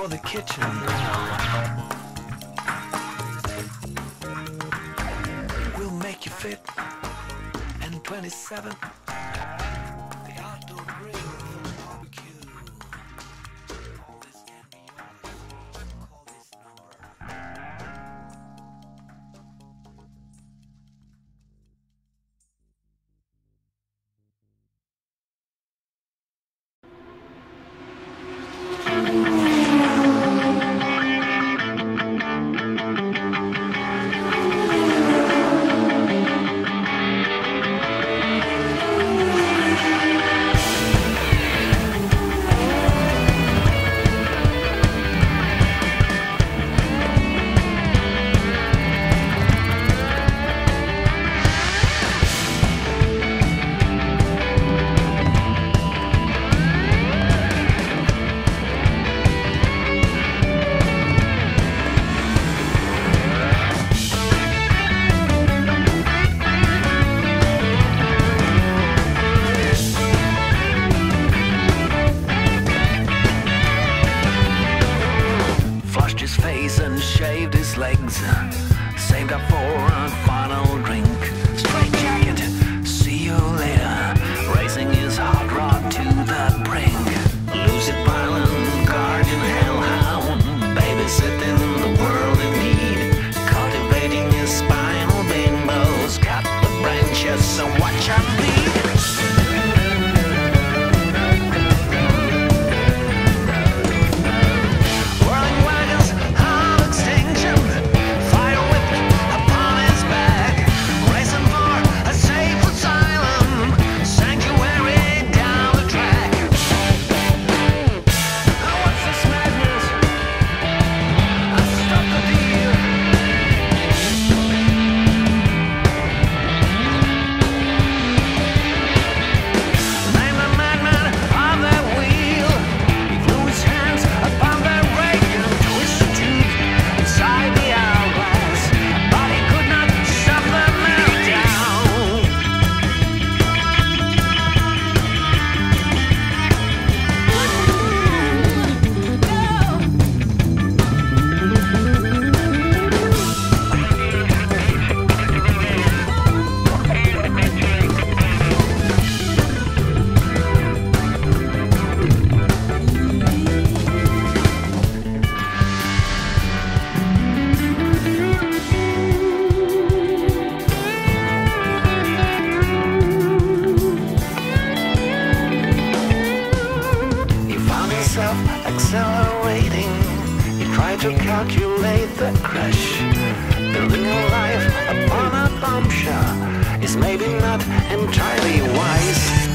S2: for the kitchen. We'll make you fit. And twenty-seven, the outdoor grill for barbecue. All this can be yours. Call this number.
S1: And shaved his legs, saved up for a final drink. Straight jacket, see you later, racing his hot rod to the brink. Lucid violent, guardian hellhound, babysitting the world in need, cultivating his spinal bimbos, cut the branches and watch them bleed.
S2: Accelerating, he tried to calculate the crash. Building a life upon a bombshell is maybe not entirely wise.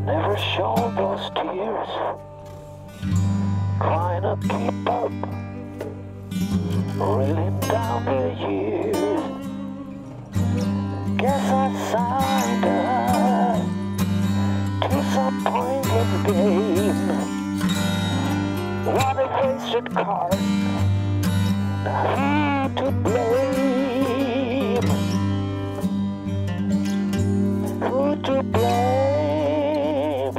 S1: never show those tears, trying to keep up, reeling down the years. Guess I signed up to some pointless game. What a wasted card. Now who to blame? Who to blame?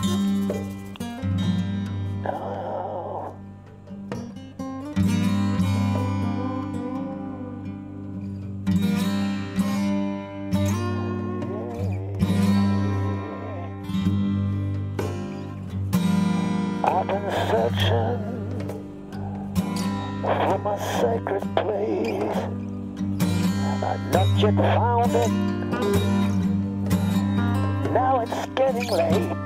S1: No. I've been searching for my sacred place. I've not yet found it. Now it's getting late.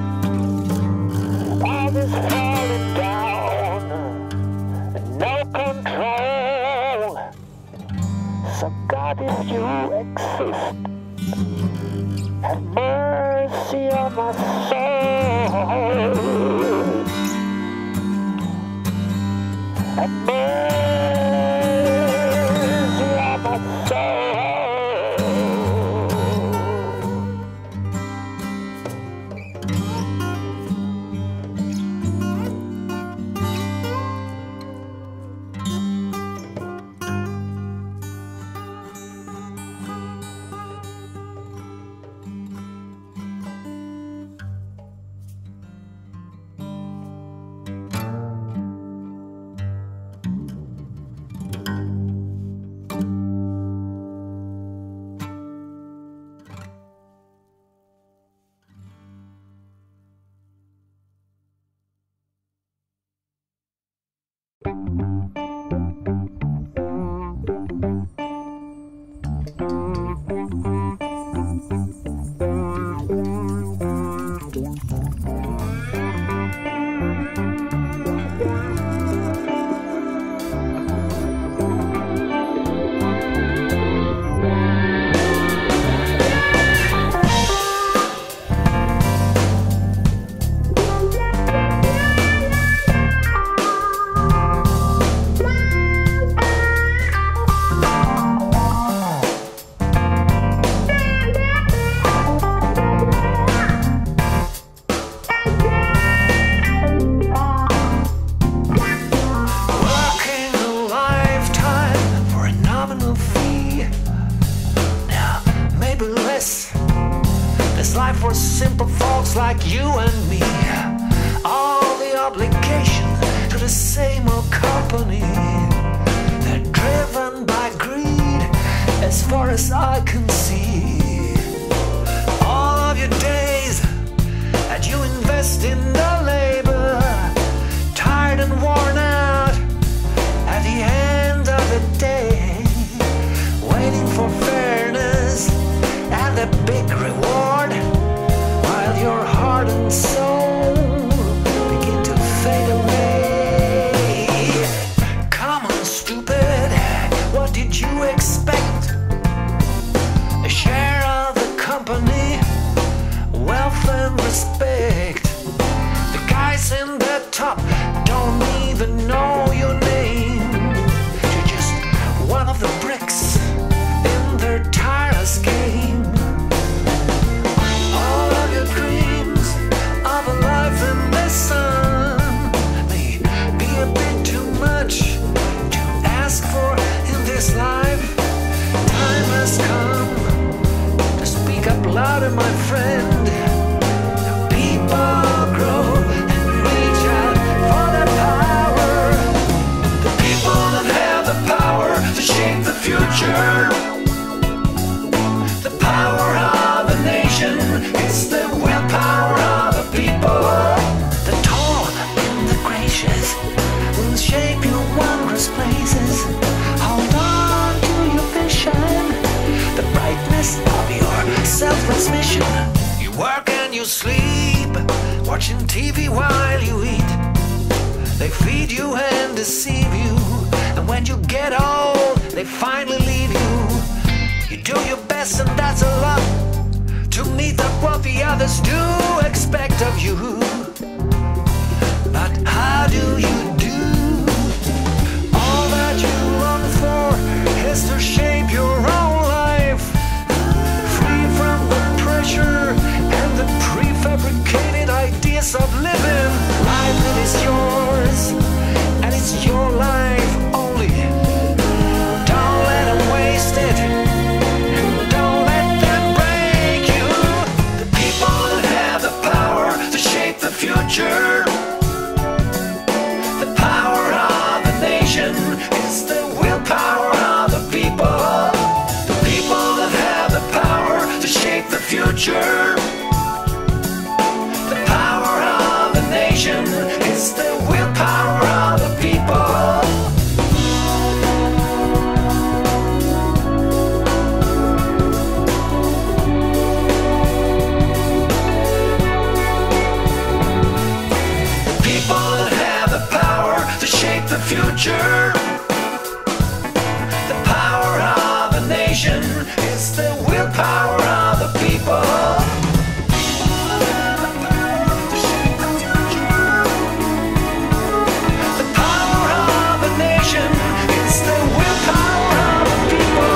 S1: All is falling down, no control. So God, if you exist, have mercy on my soul. Have mercy on my soul. For simple folks like you and me, all the obligation to the same old company. They're driven by greed, as far as I can see. All of your days that you invest in the labor, tired and worn out at the end of the day, waiting for fairness and a big reward, while your heart and soul begin to fade away. Come on, stupid, what did you expect? A share of the company, wealth and respect. The guys in the top don't even know your name. You're just one of the bricks in their tireless game. Louder, my friend. People grow and reach out for their power. The people that have the power to shape the future. The power of a nation is the willpower of the people. The tall and the gracious will shape your wondrous places. Hold on to your vision, the brightness of your selfless mission. You work and you sleep, watching T V while you eat. They feed you and deceive you, and when you get old, they finally leave you. You do your best and that's a lot to meet up what the others do. respect of you. But how do you do? All that you long for is to shape your own life, free from the pressure and the prefabricated ideas of living. Life that is yours, and it's your life only. Don't let them waste it. Don't let them break you. The people that have the power to shape the future. The power of the nation is the willpower of the people. The people that have the power to shape the future. The power of the nation is the willpower of the people. Shape the future. The power of a nation is the willpower of the people. The power of a nation is the willpower of the people.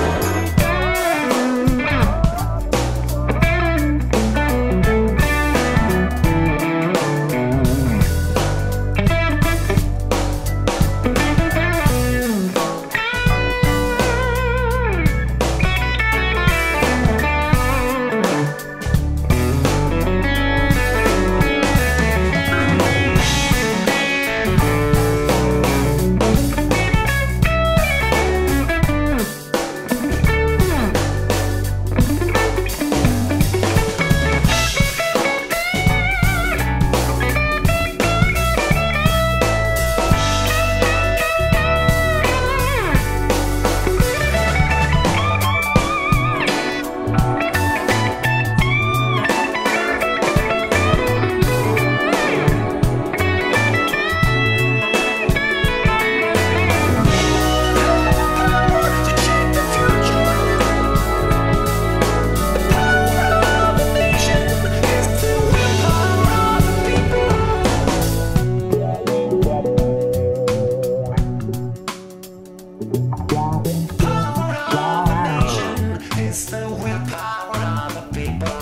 S1: It's the willpower of the people.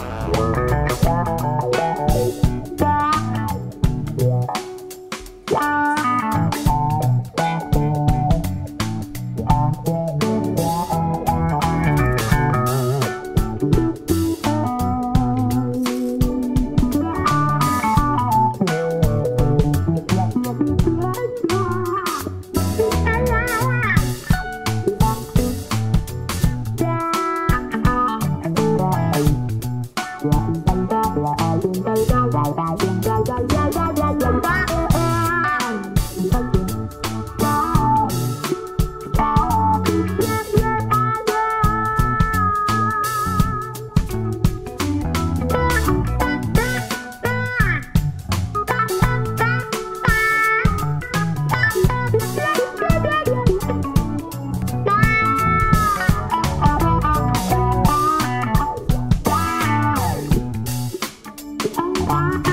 S1: Bye.